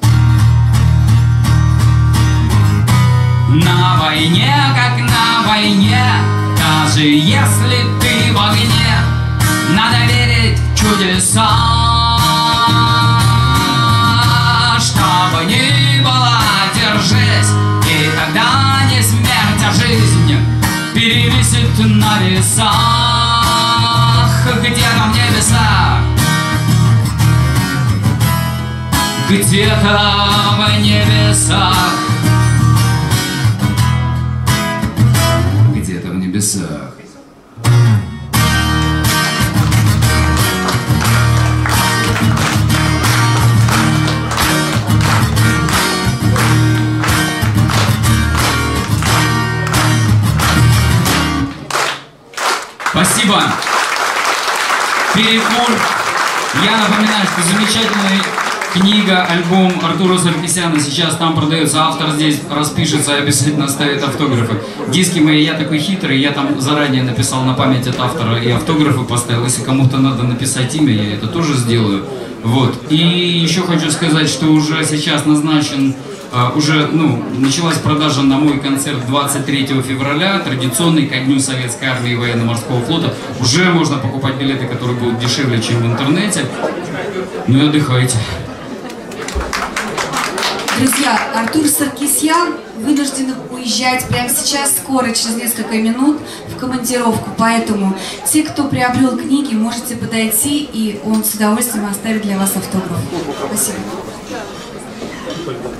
На войне, как на войне, даже если ты в огне, надо верить в чудеса. Что бы ни было, держись, и тогда не смерть, а жизнь перевесит на весах. Где-то в небесах, где-то в небесах, где-то в небесах. Спасибо. Перекур. Я напоминаю, что замечательная книга, альбом Артура Саркисяна сейчас там продается. Автор здесь распишется и обязательно ставит автографы. Диски мои, я такой хитрый, я там заранее написал на память от автора и автографы поставил. Если кому-то надо написать имя, я это тоже сделаю. Вот. И еще хочу сказать, что уже сейчас назначен, uh, уже ну, началась продажа на мой концерт двадцать третьего февраля, традиционный ко дню Советской армии и военно-морского флота. Уже можно покупать билеты, которые будут дешевле, чем в интернете. Ну и отдыхайте. Друзья, Артур Саркисян вынужден уезжать прямо сейчас, скоро, через несколько минут, в командировку. Поэтому те, кто приобрел книги, можете подойти, и он с удовольствием оставит для вас автограф. Спасибо.